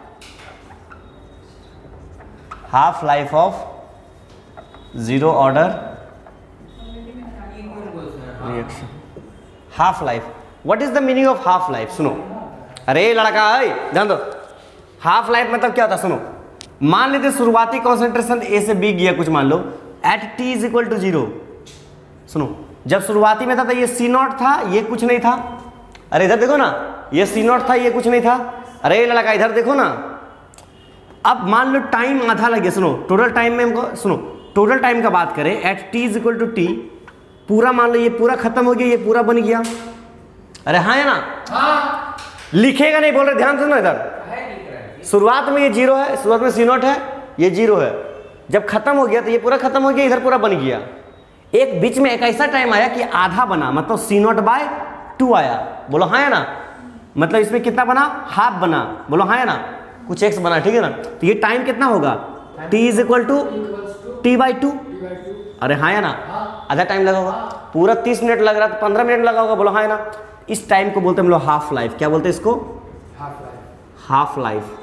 life of zero order reaction. Half life what is the meaning of half life? सुनो, अरे लड़का है ध्यान दो, हाफ लाइफ मतलब क्या होता है? सुनो, मान लेते शुरुआती कॉन्सेंट्रेशन ए से बी गया कुछ, मान लो at T is equal to 0। सुनो, जब शुरुआती में था तो ये सी नॉट था, ये कुछ नहीं था। अरे इधर देखो ना, ये सी नॉट था, ये कुछ नहीं था। अरे लड़का इधर देखो ना, अब मान लो टाइम आधा लग गया। सुनो, टोटल टाइम में हमको, सुनो टोटल टाइम का बात करें, at T is equal to T, पूरा मान लो ये पूरा खत्म हो गया, ये पूरा बन गया। अरे हाँ है ना? हाँ। लिखेगा नहीं, बोल रहे ध्यान से ना, इधर शुरुआत में ये 0 है, शुरुआत में सी नॉट है, ये 0 है। जब खत्म हो गया तो ये पूरा खत्म हो गया, इधर पूरा बन गया। एक बीच में एक ऐसा टाइम आया कि आधा बना, मतलब सी नॉट बाय 2 आया। बोलो हाँ है ना? मतलब इसमें कितना बना? हाफ बना। बोलो हाँ है ना? कुछ एक्स बना, ठीक है ना? तो ये टाइम कितना होगा? T is equal to T by 2। अरे हाँ है ना? आधा टाइम लगा होगा, पूरा 30 मिनट लग रहा था, 15 मिनट लगा होगा। बोलो हाँ है ना? इस टाइम को बोलते हैं हम लोग हाफ लाइफ। क्या बोलते हैं इसको? Half life.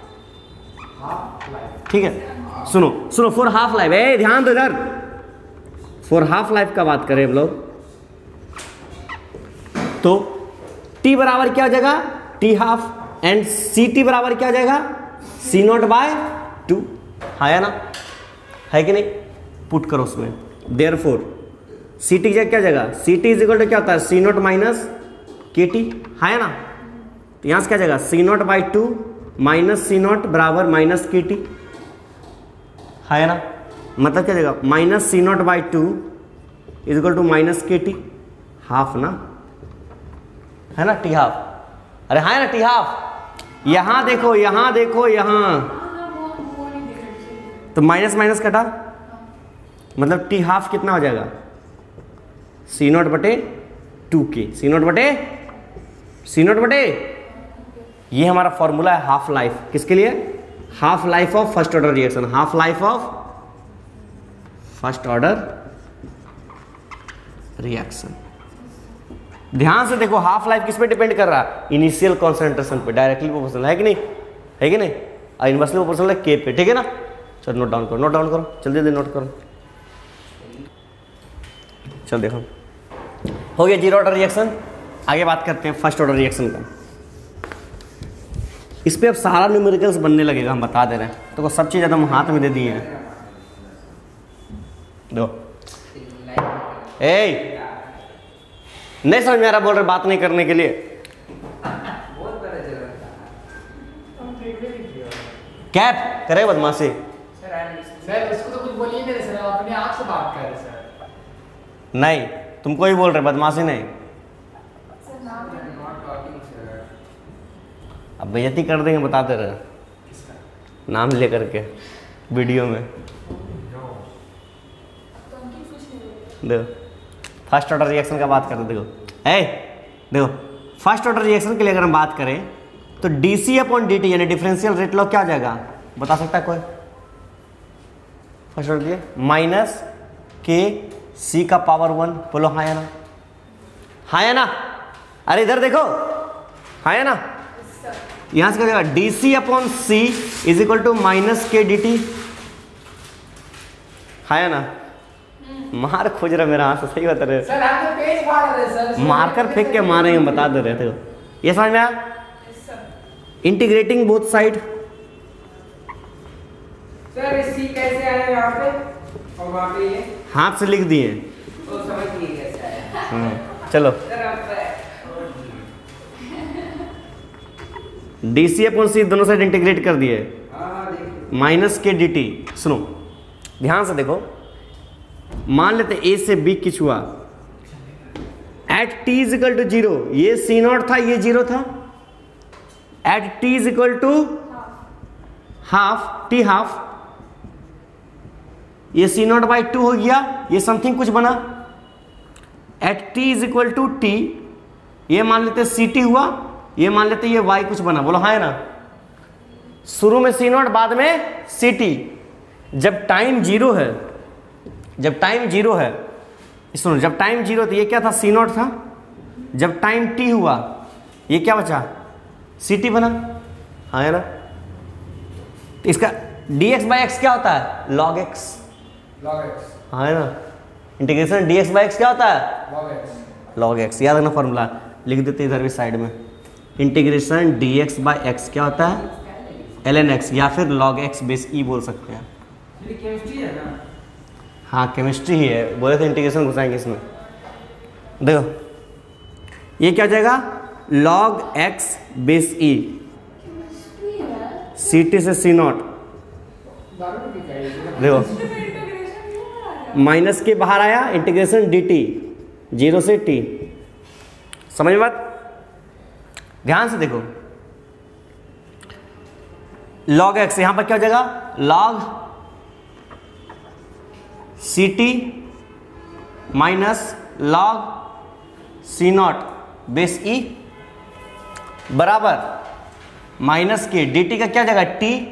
ठीक है, सुनो सुनो, फॉर हाफ लाइफ, ए ध्यान दो इधर, फॉर हाफ लाइफ का बात करें हम लोग तो t बराबर क्या हो जाएगा? T half, and C T बराबर क्या हो जाएगा? C naught by 2। है ना? है कि नहीं? पुट करो उसमें, देयरफॉर सी टी क्या जगह? C T is equal to क्या होता है? C naught minus K T. है ना? तो यहाँ से क्या जगह? C naught by 2 minus C naught बराबर माइनस के टी। है ना? मतलब क्या जगह? Minus C naught by 2 is equal to minus K T, half ना, है ना? T half. अरे हाँ है ना? T half. यहाँ देखो, यहाँ देखो, यहाँ तो माइनस माइनस कटा, मतलब टी हाफ कितना हो जाएगा? सी नॉट बटे 2k। सी नॉट बटे ये हमारा फॉर्मूला है हाफ लाइफ। किसके लिए? Half life of first order reaction. Half life of first order reaction. ध्यान से देखो, हाफ लाइफ किस पे डिपेंड कर रहा है? इनिशियल कॉन्सेंट्रेशन पे, डायरेक्टली प्रोपोर्शनल है कि नहीं? है कि नहीं? और इनवर्सली प्रोपोर्शनल है के पे। ठीक है ना? चलो नोट डाउन करो, नोट डाउन करो, जल्दी नोट करो। चल देखो, हो गया जीरो ऑर्डर रिएक्शन। आगे बात करते हैं फर्स्ट ऑर्डर रिएक्शन का। इस पे अब सारा न्यूमेरिकल्स बनने लगेगा, हम बता दे रहे हैं। तो सब चीज़ एकदम हाथ में दे दिए हैं। दो ए नहीं समझ में आ रहा, बोल रहे बात नहीं करने के लिए। कैप करे बदमाशी। सर उसको तो कुछ बोलिए नहीं सर, आप अपने आप से बात कर रहे सर। नहीं, तुमको ही बोल रहे, बदमाशी नहीं। अब बेइज्जती कर देंगे, बताते रहे नाम लेकर के वीडियो में। देखो फर्स्ट ऑर्डर रिएक्शन का बात करते, देखो फर्स्ट ऑर्डर रिएक्शन के लिए अगर हम बात करें तो डीसी अपॉन डी यानी डिफरेंशियल रेट लॉ क्या हो जाएगा? बता सकता है कोई? फर्स्ट ऑर्डर के माइनस के सी का पावर 1। बोलो हाँ या ना? हाँ या ना? अरे इधर देखो, हाँ या ना? यहां से क्या जाएगा? D C upon C is equal to minus K D T. है ना? मार खोज रहा मेरा हाथ से, सही बता रहे सर। आप तो पेज फाड़ रहे सर, मारकर फेंक के मारेंगे, बता दे रहे थे। ये समझ में आया? Integrating both side. Sir C कैसे आया यहाँ पे और वहाँ पे ये? हाथ से लिख दिए। तो समझ गए कैसे आया। चलो सर आप डी सी अपॉन सी दोनों साइड इंटीग्रेट कर दिए, हाँ देखिए माइनस के डी टी। सुनो ध्यान से देखो, मान लेते ए से बी किच हुआ at T is equal to 0। ये सी नॉट था, ये 0 था। At T is equal to half, T half, ये सी नॉट बाई 2 हो गया, ये समथिंग कुछ बना। At T is equal to T, ये मान लेते सी टी हुआ, ये मान लेते ये y कुछ बना। बोलो हाँ है ना? शुरू में सी नॉट, बाद में सी टी। जब टाइम 0 है, जब टाइम 0 है, सुनो जब टाइम 0 तो ये क्या था? सी नॉट था। जब टाइम t हुआ ये क्या बचा? सी टी बना। हाँ है ना? तो इसका dx बाई एक्स क्या होता है? log x। हाँ है ना? इंटीग्रेशन dx बाई एक्स क्या होता है? log x। log x। याद रखना फॉर्मूला, लिख देते इधर भी साइड में। इंटीग्रेशन dx बाई एक्स क्या होता है ln x, या फिर log x बेस ई बोल सकते हैं। ये केमिस्ट्री है ना? हाँ केमिस्ट्री ही है, बोले थे इंटीग्रेशन घुसाएंगे इसमें। देखो ये क्या हो जाएगा log x base E C T से सी नॉट। देखो माइनस के बाहर आया इंटीग्रेशन डी टी 0 से t। समझ में बात? ध्यान से देखो log x यहां पर क्या हो जाएगा log C T minus log C naught base E बराबर माइनस के डी टी का क्या हो जाएगा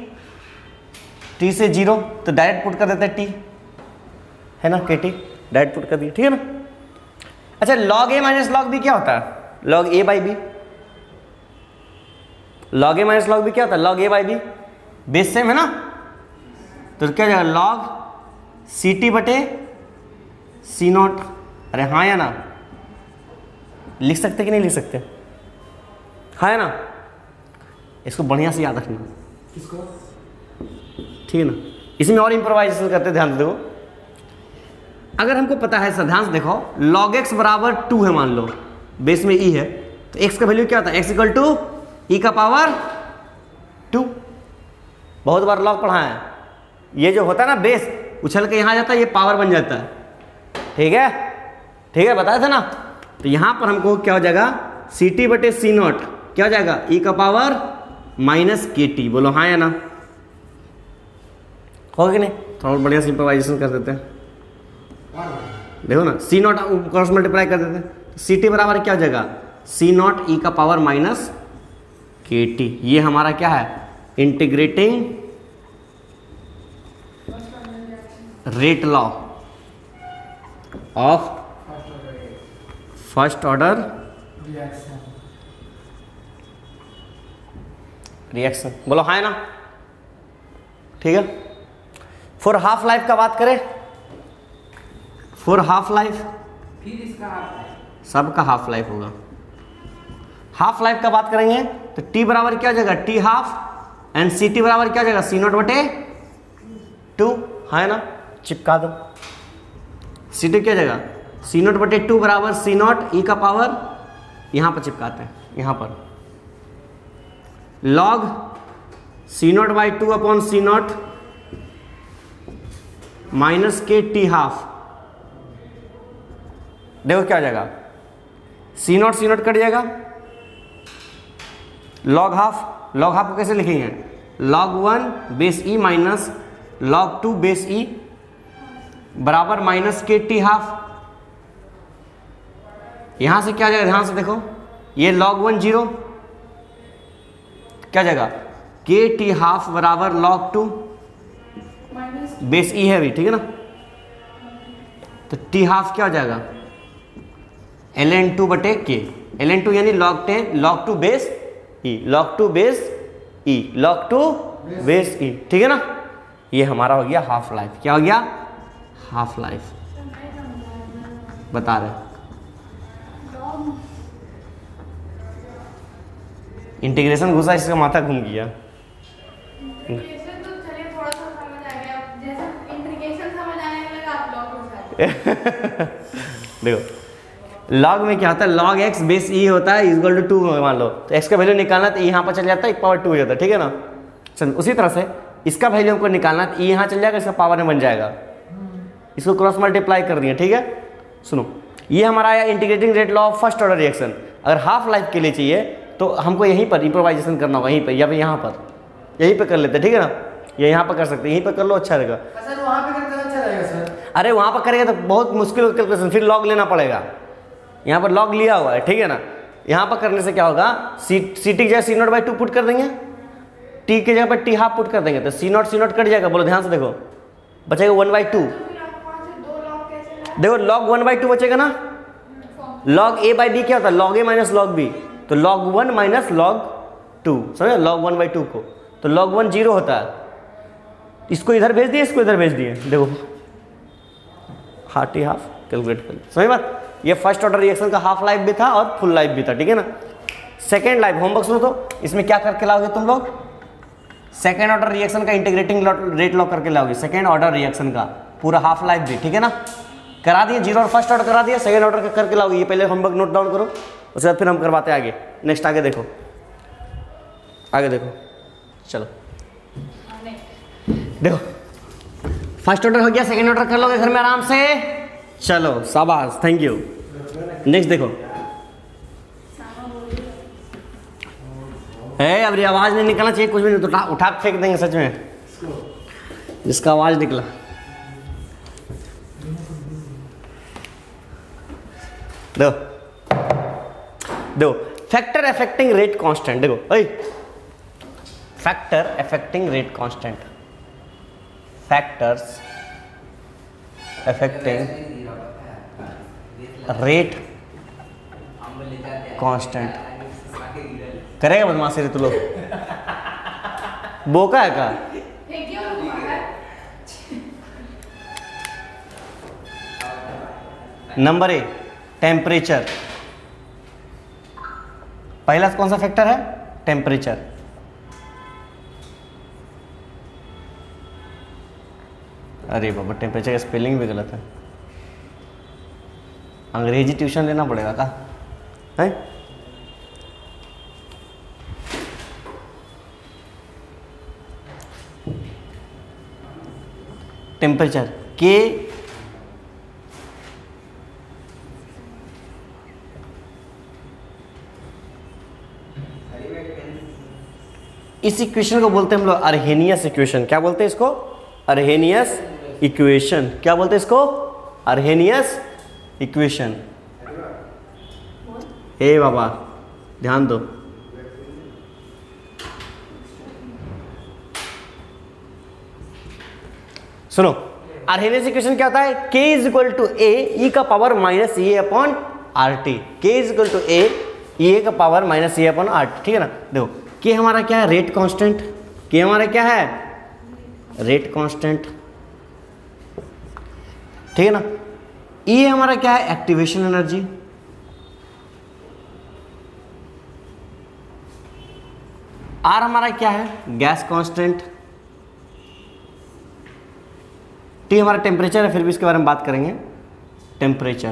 टी से 0, तो डायरेक्ट पुट कर देते हैं टी है ना, के टी डायरेक्ट पुट कर दिया, ठीक है ना। अच्छा log a minus log b क्या होता है log a by B. log a minus log b क्या होता है log a by B, base same है ना, तो क्या हो जाएगा log सी टी बटे सी नॉट। अरे हाँ या ना, लिख सकते कि नहीं लिख सकते? हाँ है ना, इसको बढ़िया से याद रखना। किसको? ठीक है ना, इसमें और इम्प्रोवाइजेशन करते, ध्यान दे। देखो अगर हमको पता है, ध्यान से देखो log x बराबर 2 है, मान लो बेस में e है, तो x का वैल्यू क्या होता है x इक्वल टू e का पावर 2। बहुत बार log पढ़ा है, ये जो होता है ना बेस उछल के यहाँ जाता है, ये पावर बन जाता है, ठीक है, ठीक है, बताया था ना। तो यहाँ पर हमको क्या हो जाएगा सी टी बटे सी नॉट क्या हो जाएगा e का पावर माइनस के टी। बोलो हाँ या ना, होगा कि नहीं? थोड़ा बढ़िया से इम्प्रोवाइजेशन कर देते हैं। देखो ना सी नॉट क्रॉस मल्टीप्लाई कर देते हैं, सी टी बराबर क्या हो जाएगा सी नॉट ई का पावर माइनस के टी। ये हमारा क्या है integrating rate law of first order reaction. बोलो हाँ है ना, ठीक है। फॉर हाफ लाइफ का बात करें, फॉर हाफ लाइफ फिर इसका हाफ सबका हाफ लाइफ होगा। हाफ लाइफ का बात करेंगे तो t बराबर क्या हो जाएगा T half and C T बराबर क्या हो जाएगा सी नॉट बटे 2, है ना, चिपका दो। सी टी क्या हो जाएगा सी नॉट बटे 2 बराबर सी नॉट ई का पावर, यहां पर चिपकाते हैं, यहां पर log C naught by 2 upon C naught minus K T half. देखो क्या हो जाएगा सी नॉट कट जाएगा, लॉग हाफ को कैसे लिखेंगे log 1 base E minus log 2 base E बराबर माइनस के टी हाफ। यहां से क्या हो जाएगा ध्यान से देखो, ये log 1 0 क्या हो जाएगा के टी हाफ बराबर log 2 बेस ई है अभी, ठीक है ना। तो टी हाफ क्या हो जाएगा ln 2 बटे के, ln 2 यानी log 2 base E, log 2 base E, log 2 base E, ठीक है ना। ये हमारा हो गया हाफ लाइफ। क्या हो गया हाफ लाइफ बता रहे। इंटीग्रेशन घुसा इसका माथा घूम गया। देखो log में क्या होता है log x बेस e होता है इक्वल टू 2 मान लो, तो x का वैल्यू निकालना तो यहाँ पर चल जाता है एक पावर 2 हो जाता है, ठीक है ना। चल उसी तरह से इसका वैल्यू हमको निकालना तो e यहाँ चल जाएगा, इसका पावर में बन जाएगा, इसको क्रॉस मल्टीप्लाई कर दिए, ठीक है। सुनो ये हमारा आया integrating rate law of first order reaction. अगर हाफ लाइफ के लिए चाहिए तो हमको यहीं पर इम्प्रोवाइजेशन करना होगा, यहीं पर या फिर यहाँ पर, यहीं पर कर लेते, ठीक है ना। ये यहाँ पर कर सकते हैं, यहीं पर कर लो, अच्छा रहेगा। सर वहाँ पे करते अच्छा रहेगा सर। अरे वहाँ पर करेगा तो बहुत मुश्किल हो कैलकुलेशन, फिर लॉग लेना पड़ेगा। यहाँ पर लॉग लिया हुआ है, ठीक है ना। यहाँ पर करने से क्या होगा सी टी की जगह सी नॉट बाई 2 पुट कर देंगे, टी की जगह पर टी हाफ पुट कर देंगे, तो सी नॉट कट जाएगा। बोलो ध्यान से देखो, बचेगा 1/2। देखो log 1/2 बचेगा ना। log a बाई बी क्या होता है log a minus log b, तो log 1 माइनस log 2, समझे log 1/2 को, तो log 1 0 होता है। इसको इधर भेज दिए, इसको इधर भेज दिए, देखो हाफ टी हाफ कैलकुलेट कर, समझ बात। ये फर्स्ट ऑर्डर रिएक्शन का हाफ लाइफ भी था और फुल लाइफ भी था, ठीक है ना। सेकेंड लाइफ होमवर्क सुनो तो, इसमें क्या करके लाओगे तुम लोग, सेकेंड ऑर्डर रिएक्शन का इंटीग्रेटिंग रेट लॉ करके लाओगे, सेकेंड ऑर्डर रिएक्शन का पूरा हाफ लाइफ भी, ठीक है ना। करा दिए जीरो और फर्स्ट ऑर्डर करा दिया, सेकेंड ऑर्डर का करके लाओगे। ये पहले होमवर्क नोट डाउन करो, उसके बाद फिर हम करवाते हैं आगे। नेक्स्ट आगे देखो, आगे देखो, चलो देखो, फर्स्ट ऑर्डर हो गया, सेकेंड ऑर्डर कर लोगे घर में आराम से, चलो शाबाश, थैंक यू। नेक्स्ट देखो, अब ये आवाज नहीं निकलना चाहिए कुछ भी नहीं, तो उठा के फेंक देंगे सच में जिसका आवाज निकला। देखो फैक्टर अफेक्टिंग रेट कांस्टेंट, देखो factor affecting rate constant, factors affecting rate constant. करेगा बदमाशी रे तू लोग, बोका है का। नंबर ए टेम्परेचर, पहला कौन सा फैक्टर है, टेम्परेचर। अरे बाबा टेम्परेचर का स्पेलिंग भी गलत है, अंग्रेजी ट्यूशन लेना पड़ेगा का है। टेम्परेचर के इस इक्वेशन को बोलते हैं हम लोग अर्हेनियस इक्वेशन। क्या बोलते हैं इसको, अर्हेनियस इक्वेशन। क्या बोलते हैं इसको, अर्हेनियस इक्वेशन। हे बाबा ध्यान दो, सुनो, अर्हेनियस इक्वेशन क्या होता है, k is equal to A E का power minus A upon R T. K is equal to A E का power minus A upon R T, ठीक है ना। देखो के हमारा क्या है, रेट कांस्टेंट। के हमारा क्या है, रेट कांस्टेंट, ठीक है ना। ई हमारा क्या है, एक्टिवेशन एनर्जी। आर हमारा क्या है, गैस कांस्टेंट। टी हमारा टेम्परेचर है, फिर भी इसके बारे में बात करेंगे, टेम्परेचर।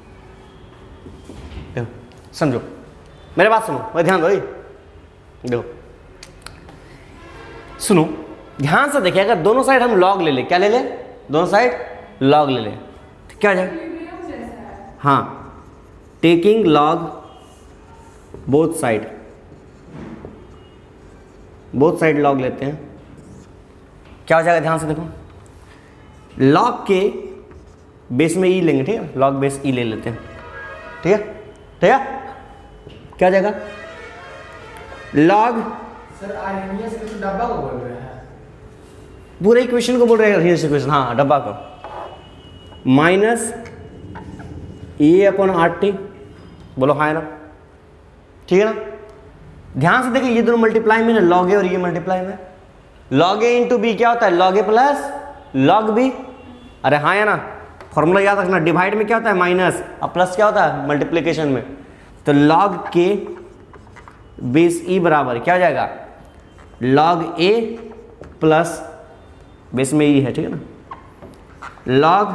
समझो मेरे बात सुनो, भाई ध्यान दो, देखो सुनो ध्यान से देखिए, अगर दोनों साइड हम लॉग ले ले, क्या ले ले, दोनों साइड लॉग ले ले, तो क्या हो जाएगा, हाँ taking log both side, both side log लेते हैं, क्या हो जाएगा, ध्यान से देखो, लॉग के बेस में ई लेंगे, ठीक है, लॉग बेस ई ले लेते हैं, ठीक है, ठीक है, क्या हो जाएगा, लॉग सर अर्हेनियस के डब्बा को बोल रहे हैं, पूरे इक्वेशन को बोल रहे हैं, अर्हेनियस इक्वेशन, हाँ डब्बा को, minus A upon R T, बोलो हाँ है ना, ठीक है ना। ध्यान से देखिए ये दोनों मल्टीप्लाई में ना, लॉग ए और ये मल्टीप्लाई में, लॉग ए इंटू बी क्या होता है, log A plus log B, अरे हाँ है ना, फॉर्मूला याद रखना, डिवाइड में क्या होता है माइनस, और प्लस क्या होता है मल्टीप्लिकेशन में, तो लॉग के बेस ई बराबर क्या हो जाएगा, लॉग ए प्लस बेस में ई है, ठीक है ना, लॉग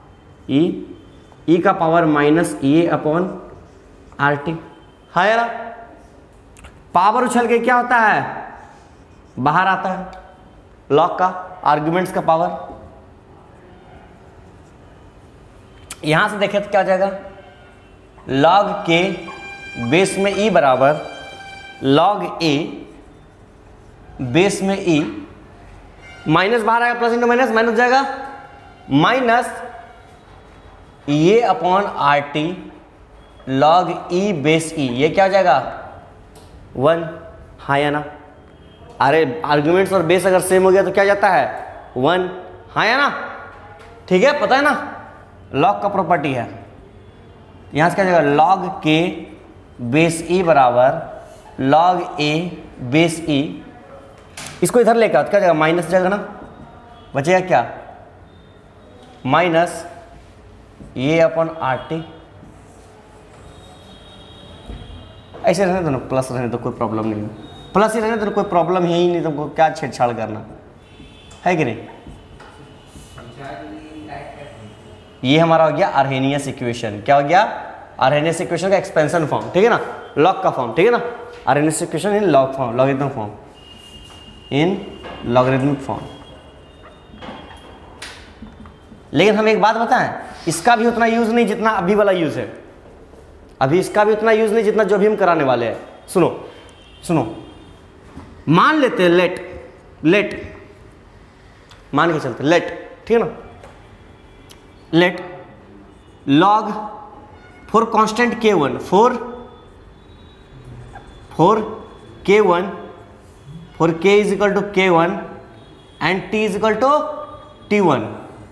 ई का power minus A upon R T, है ना। पावर उछल के क्या होता है, बाहर आता है, लॉग का आर्ग्यूमेंट्स का पावर, यहां से देखें तो क्या हो जाएगा, लॉग के बेस में ई बराबर लॉग ए बेस में ई, माइनस बाहर आएगा, प्लस इंटू माइनस माइनस जाएगा, माइनस ये upon R T log E base E, ये क्या हो जाएगा 1, हाँ या ना। अरे आर्ग्यूमेंट्स और बेस अगर सेम हो गया तो क्या जाता है 1, हाँ या ना, ठीक है, पता है ना, लॉग का प्रॉपर्टी है। यहां से क्या जाएगा, लॉग के बेस ई बराबर लॉग ए बेस ई, इसको इधर लेकर आओ तो क्या जाएगा, माइनस जाएगा ना, बचेगा क्या, माइनस ये अपॉन आर टी ऐसे रहने दो ना, प्लस रहने तो कोई प्रॉब्लम नहीं है, प्लस ही रहने तो कोई प्रॉब्लम है ही नहीं, तुमको क्या छेड़छाड़ करना है कि नहीं। ये हमारा हो गया आर्हेनियस इक्वेशन। क्या हो गया? आर्हेनियस इक्वेशन का एक्सपेंशन फॉर्म, ठीक है ना, लॉग का फॉर्म, ठीक है ना, Arrhenius equation in log form, logarithmic form, in logarithmic form. लेकिन हम एक बात बताएं, इसका भी उतना यूज नहीं जितना अभी वाला यूज है, अभी इसका भी उतना यूज नहीं जितना जो भी हम कराने वाले हैं। सुनो सुनो, मान लेते हैं लेट मान के चलते लेट, ठीक है ना, let log for constant k1 for k1 for k is equal to k1 and t is equal to t1।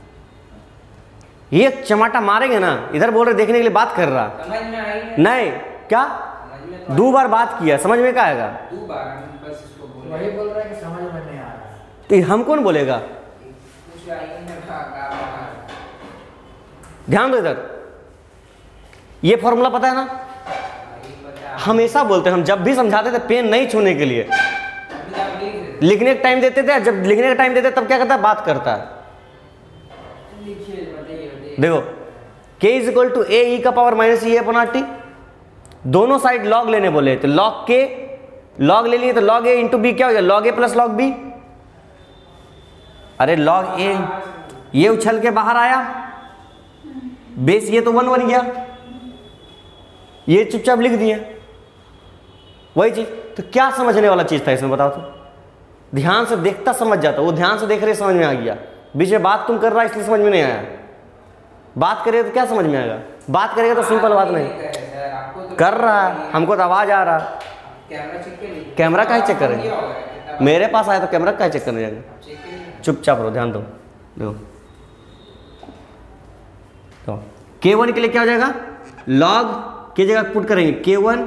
ये चमाटा मारेंगे ना, इधर बोल रहे देखने के लिए बात कर रहा, समझ में आई नहीं क्या, समझ में तो दो बार बात किया, समझ में क्या आएगा? दो बार हम बस इसको बोल वही बोल रहा है कि समझ में नहीं आ रहा। तो हम कौन बोलेगा? कुछ आएंगे ना, ध्यान दो इधर, ये फॉर्मूला पता है ना, हमेशा बोलते हैं हम, जब भी समझाते थे पेन नहीं छूने के लिए, लिखने का टाइम देते थे, जब लिखने का टाइम देते तब क्या करता है? बात करता है। देखो k is equal to A E का power minus E upon R T, दोनों साइड लॉग लेने बोले, तो लॉग के लॉग ले लिए तो लॉग ए इंटू बी क्या हो गया? Log A plus log B. अरे लॉग ए ये उछल के बाहर आया, बेस ये तो 1 बन गया, ये चुपचाप लिख दिए, वही चीज। तो क्या समझने वाला चीज था इसमें बताओ तो? ध्यान से देखता समझ जाता, वो ध्यान से देख रहे समझ में आ गया, बीच में बात तुम कर रहा इसलिए समझ में नहीं आया। बात करेगा तो क्या समझ में आएगा? बात करेगा तो सिंपल बात नहीं कर रहा है, हमको तो आवाज आ रहा, कैमरा का ही चेक करें, मेरे पास आया तो कैमरा का ही चेक करने जाएगा, चुपचाप रहो, ध्यान दो। देखो तो k1 के लिए क्या हो जाएगा? लॉग की जगह पुट करेंगे k1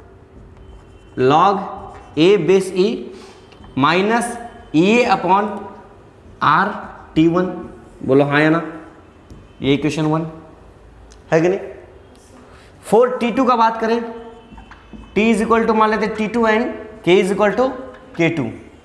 log A base E minus A upon R t1। बोलो हाँ या ना, ये इक्वेशन 1 है कि नहीं। फॉर t2 का बात करें, t इज इक्वल टू मान लेते t2 and k is equal to k2,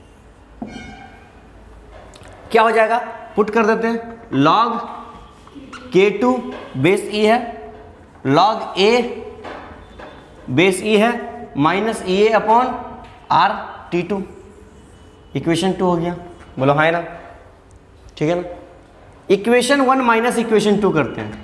क्या हो जाएगा? पुट कर देते हैं, लॉग k2 बेस e है, लॉग a बेस e है, minus e upon r t2, equation 2 हो गया। बोलो हाँ ना, ठीक है ना। इक्वेशन 1 माइनस इक्वेशन 2 करते हैं,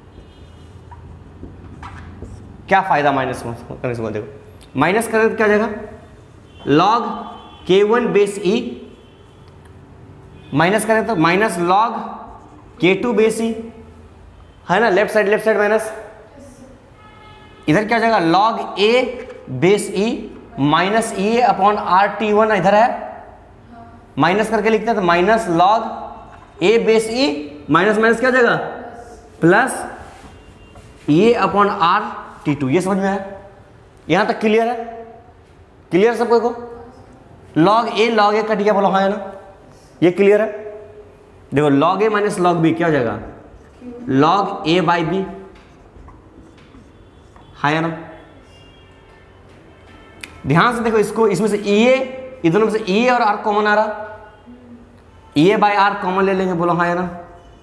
क्या फायदा माइनस करने से? देखो माइनस करें तो क्या हो जाएगा? Log k1 base e minus करें तो minus log k2 base e, है ना, लेफ्ट साइड माइनस, इधर क्या हो जाएगा? Log a base e minus e upon R t1, इधर है माइनस करके लिखते हैं तो minus log a base e minus minus क्या हो जाएगा? Plus e upon R t2। ये समझ में आया? यहां तक क्लियर है? क्लियर सबको को? लॉग a कट गया, बोलो हाँ है ना, ये क्लियर है। देखो log a minus log b क्या हो जाएगा? लॉग a बाई बी, हाँ या ना। ध्यान से देखो इसको, इसमें से e दोनों में से e और r कॉमन आ रहा, e बाई आर कॉमन ले लेंगे, बोलो हाँ या ना।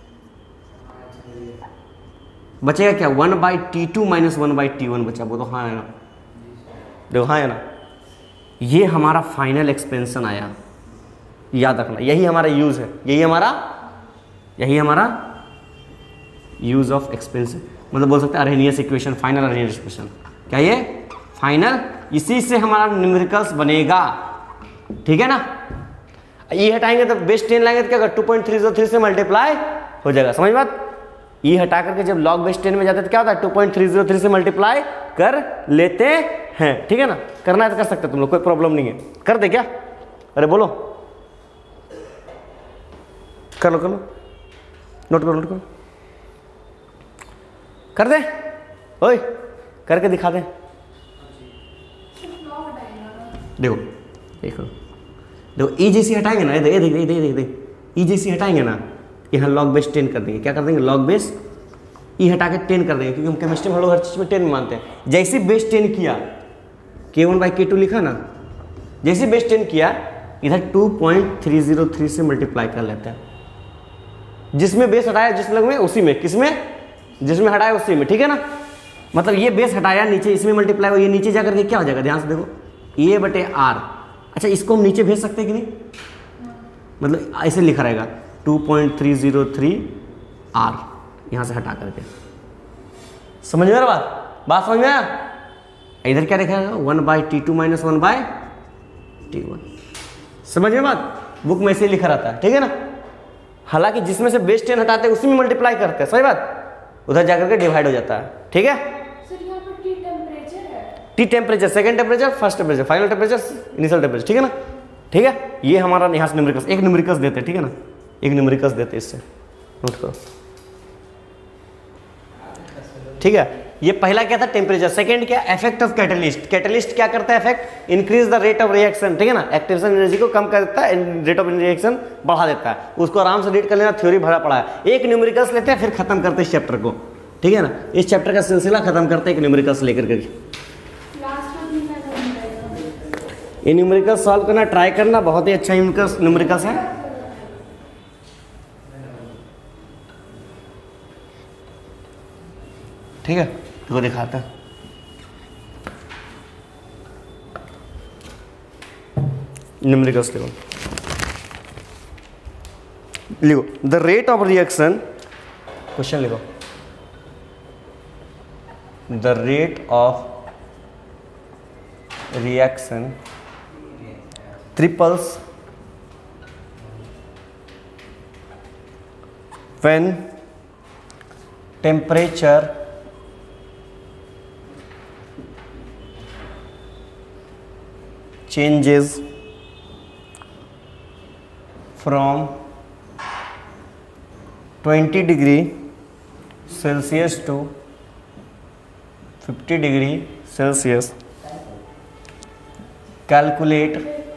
बचेगा क्या? 1 by t2 minus 1 by t1 बचा, बोलो हाँ या ना। देखो हाँ या ना, ये हमारा फाइनल एक्सपेंशन आया, याद रखना, यही हमारा यूज है, यही हमारा यूज ऑफ एक्सपेंशन, मतलब बोल सकते हैं Arrhenius equation, final Arrhenius equation. क्या ये फाइनल? इसी से हमारा न्यूमेरिकल्स बनेगा, ठीक है ना। ये हटाएंगे तो बेस 10 लाएंगे तो क्या होगा? 2.303 से मल्टीप्लाई हो जाएगा, समझ बात। ये हटा करके जब लॉग बेस 10 में जाते तो क्या होता है? 2.303 से मल्टीप्लाई कर लेते हैं, ठीक है ना। करना है तो कर सकते तुम लोग, कोई प्रॉब्लम नहीं है। कर दे क्या? अरे बोलो, कर लो नोट करो कर दे, ओए करके दिखा दे। देखो ई जैसी हटाएंगे ना, देख ई जैसी हटाएंगे ना, यहाँ लॉग बेस 10 कर देंगे। क्या कर देंगे? लॉग बेस ई हटा के 10 कर देंगे, क्योंकि हम केमिस्ट्री में हम लोग हर चीज़ में 10 मानते हैं। जैसे बेस 10 किया K1/K2 लिखा ना, जैसे बेस 10 किया इधर 2.303 से मल्टीप्लाई कर लेते हैं, जिसमें बेस हटाया जिस लोग में उसी में, किसमें, जिसमें हटाया उसी में, ठीक है ना। मतलब ये बेस हटाया नीचे, इसमें मल्टीप्लाई हुआ, ये नीचे जाकर के क्या हो जाएगा, ध्यान से देखो, A/R। अच्छा, इसको हम नीचे भेज सकते हैं कि नहीं, मतलब ऐसे लिखा रहेगा 2.303R, यहाँ से हटा करके। समझ में बात समझ में आया। इधर क्या लिखा है 1/T2 - 1/T1। समझ में बात, बुक में ऐसे लिखा रहता है, ठीक है ना। हालांकि जिसमें से बेस 10 हटाते हैं उसी में मल्टीप्लाई करते हैं, सही बात, उधर जाकर के डिवाइड हो जाता है, ठीक है। सर यहाँ पर T टेम्परेचर है, T temperature, second temperature, first temperature, final temperature, initial temperature, ठीक है ना। ठीक है, ये हमारा यहाँ से न्यूमेरिकल्स, एक न्यूमेरिकल्स देते हैं, ठीक है ना, एक न्यूमेरिकल्स देते हैं, इससे नोट करो, ठीक है। ये पहला क्या था, टेम्परेचर। सेकंड क्या, इफेक्ट ऑफ कैटलिस्ट। कैटलिस्ट क्या करता है, effect increase the rate of reaction, ठीक है ना, एक्टिवेशन एनर्जी को कम कर देता है, रेट ऑफ रिएक्शन बढ़ा देता है। उसको आराम से रीड कर लेना, थ्योरी भरा पड़ा है। एक न्यूमेरिकल्स लेते हैं, फिर खत्म करते हैं इस चैप्टर को, ठीक है ना। इस चैप्टर का सिलसिला खत्म करते हैं एक न्यूमेरिकल्स लेकर के। लास्ट में भी मैं करूँगा। ये न्यूमेरिकल्स सॉल्व करना ट्राई करना, बहुत ही अच्छा न्यूमेरिकल्स है। ठीक है, तो दिखाता है, न्यूमेरिकल्स लिखो, the rate of reaction, question लिखो, the rate of reaction triples when temperature changes from 20 degree Celsius to 50 degree Celsius. Calculate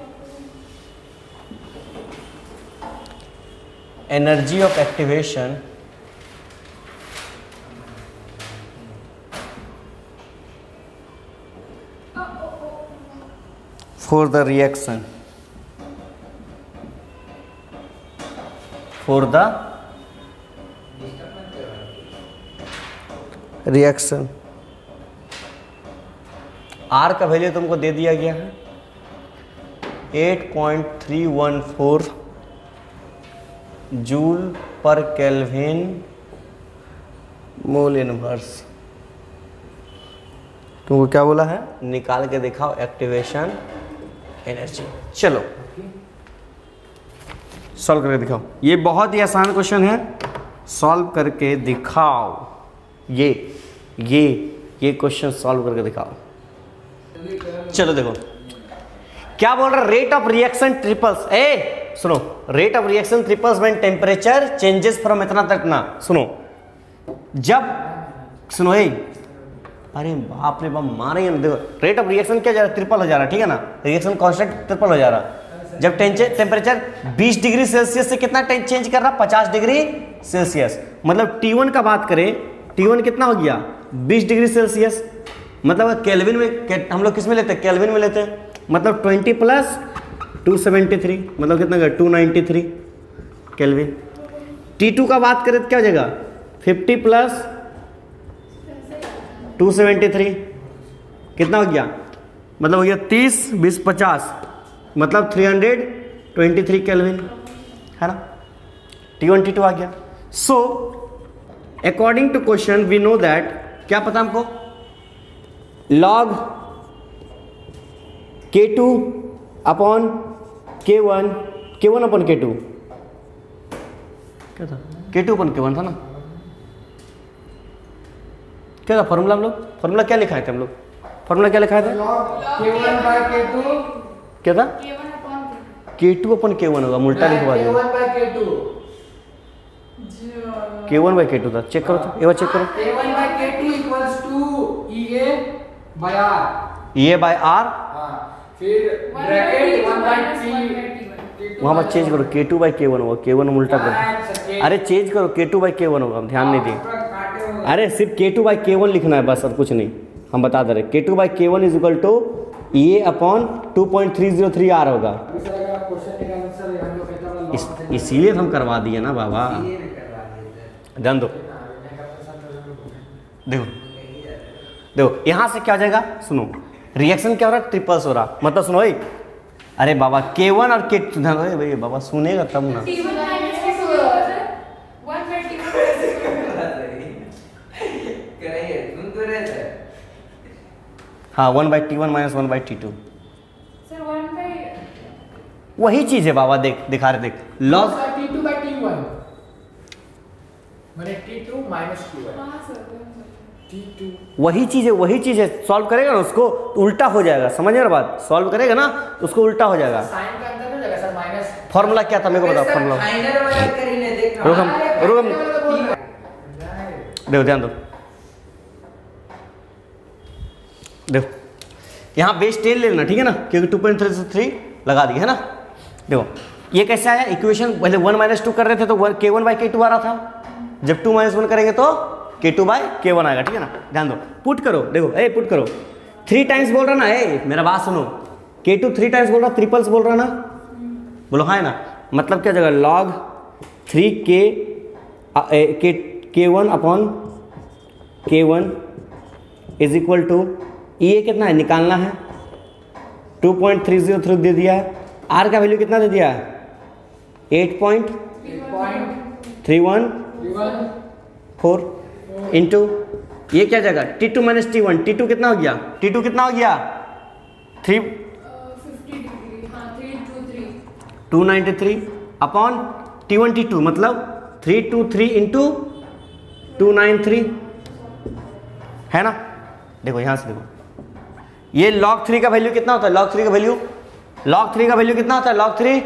energy of activation for the reaction, for the reaction। R का value तुमको दे दिया गया है 8.314 joule पर kelvin mole inverse. तुमको क्या बोला है, निकाल के दिखाओ एक्टिवेशन एनर्जी। चलो सॉल्व करके दिखाओ, ये बहुत ही आसान क्वेश्चन है, सॉल्व करके दिखाओ। ये क्वेश्चन सॉल्व करके दिखाओ। चलो देखो क्या बोल रहा है, रेट ऑफ रिएक्शन ट्रिपल्स, सुनो, rate of reaction triples when temperature changes from इतना तक ना, सुनो, जब सुनो, अरे बाप रे बाप मारे, देखो रेट ऑफ रिएक्शन क्या जा रहा है, ट्रिपल हो जा रहा है, ठीक है ना, रिएक्शन कांस्टेंट ट्रिपल हो जा रहा है। जब टेम्परेचर 20 डिग्री सेल्सियस से कितना चेंज कर रहा है, 50 डिग्री सेल्सियस। मतलब T1 का बात करें, T1 कितना हो गया 20 डिग्री सेल्सियस, मतलब केल्विन में, हम लोग किस में लेते हैं, केल्विन में लेते हैं, मतलब 20 + 273, मतलब कितना गया 293 केल्विन। T2 का बात करें तो क्या हो जाएगा 50 + 273, कितना हो गया, मतलब हो गया 30 × 20 = 50, मतलब 323 केल्विन, है ना। T1 T2 आ गया। So according to question we know that, क्या पता हमको, log K2 upon K1, K1 upon K2, क्या था, K2 अपॉन K1 था ना, क्या था फॉर्मूला, हम लोग फॉर्मूला क्या लिखाए थे, हम लोग फॉर्मूला क्या लिखाए थे, K1/K2, क्या था, K1/K2 K2 अपॉन K1 होगा, उल्टा लिखवा दिया, K1/K2 था, चेक करो तो, एक बार चेक करो, K1/K2 = EA/R, EA/R, फिर ब्रैकेट 1/T, वहाँ पर चेंज करो, K2/K1 होगा, K1 हम उल्टा करो, अरे चेंज करो, K2/K1 होगा, ध्यान नहीं दिए, अरे सिर्फ K2/K1 लिखना है बस, और कुछ नहीं, हम बता दे रहे K2 by K1 is equal to ये अपॉन 2.303 R होगा। अभी सर अगर आप क्वेश्चन निकालें सर हम लोग कहते हैं लॉग इसीलिए हम करवा दिए ना बाबा। ध्यान दो, देखो देखो यहाँ से क्या हो जाएगा, सुनो रिएक्शन क्या हो रहा है, ट्रिपल्स हो रहा, मतलब सुनो भाई, अरे बाबा K1 और K2 भाई बाबा सुनेगा तब ना। T1 minus T2 होगा सर 1/T1 हाँ 1/T1 माइनस 1/T2 सर 1/, वही चीज है बाबा, देख दिखा रहे, देख लॉग T2 by T1 माने T2 minus Q1 हाँ सर T2 वही चीज है, सॉल्व करेगा ना उसको तो उल्टा हो जाएगा, समझ रहे बात, सॉल्व करेगा ना तो उसको उल्टा हो जाएगा। साइन का अंदर हो जाएगा सर माइनस फॉर्मूला क्या था मेरे को बताओ, फॉर्मूला फाइनल वाला करीने देख रुकम देखो ध्यान दो, देखो यहाँ बेस 10 ले लेना, ठीक है ना, क्योंकि 2.3 लगा दिए है ना। देखो ये कैसे आया इक्वेशन, पहले 1 - 2 कर रहे थे तो K1 बाई K2 आ रहा था, जब 2 - 1 करेंगे तो K2 बाई K1 आएगा, ठीक है ना। ध्यान दो, पुट करो, देखो पुट करो, 3 टाइम्स बोल रहा ना, मेरा बात सुनो, K2 3 टाइम्स बोल रहा, ट्रिपल्स बोल रहा ना, बोलो हाँ है ना, मतलब क्या जगह log 3K1 upon K1 is equal to ये कितना है निकालना है, 2.303 दे दिया है, R का वैल्यू कितना दे दिया है 8.314 इंटू ये क्या जगह T2 माइनस T1, T2 कितना हो गया, T2 कितना हो गया 3 50 डिग्री हाँ 323 293 अपॉन T1 T2 मतलब 323 इंटू 293 है ना। देखो यहाँ से देखो ये log 3 का वैल्यू कितना होता है, log 3 का वैल्यू कितना होता है, log 3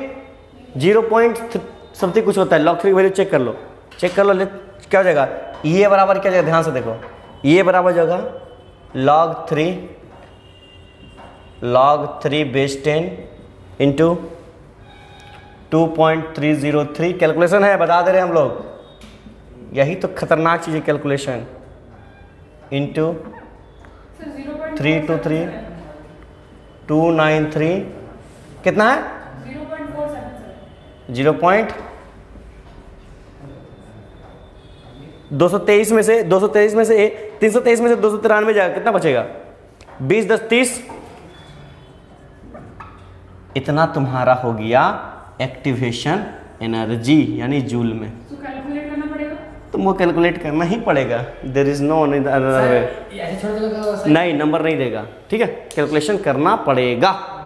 0. कुछ होता है, log 3 की वैल्यू चेक कर लो क्या हो जाएगा, ये बराबर क्या जाएगा, ध्यान से देखो ये बराबर जो होगा log 3 बेस 10 इंटू 2.303 कैलकुलेशन है, बता दे रहे हम लोग, यही तो खतरनाक चीज़ है कैलकुलेशन, इंटू 323 293 कितना है 0.47 223 में से 323 में से 293 जाएगा, कितना बचेगा 20 10 30, इतना तुम्हारा हो गया एक्टिवेशन एनर्जी यानी जूल में। तो कैलकुलेट करना पड़ेगा, तुमको कैलकुलेट करना ही पड़ेगा, there is no other way, ऐसे छोड़ दो नहीं नंबर नहीं देगा, ठीक है कैलकुलेशन करना पड़ेगा।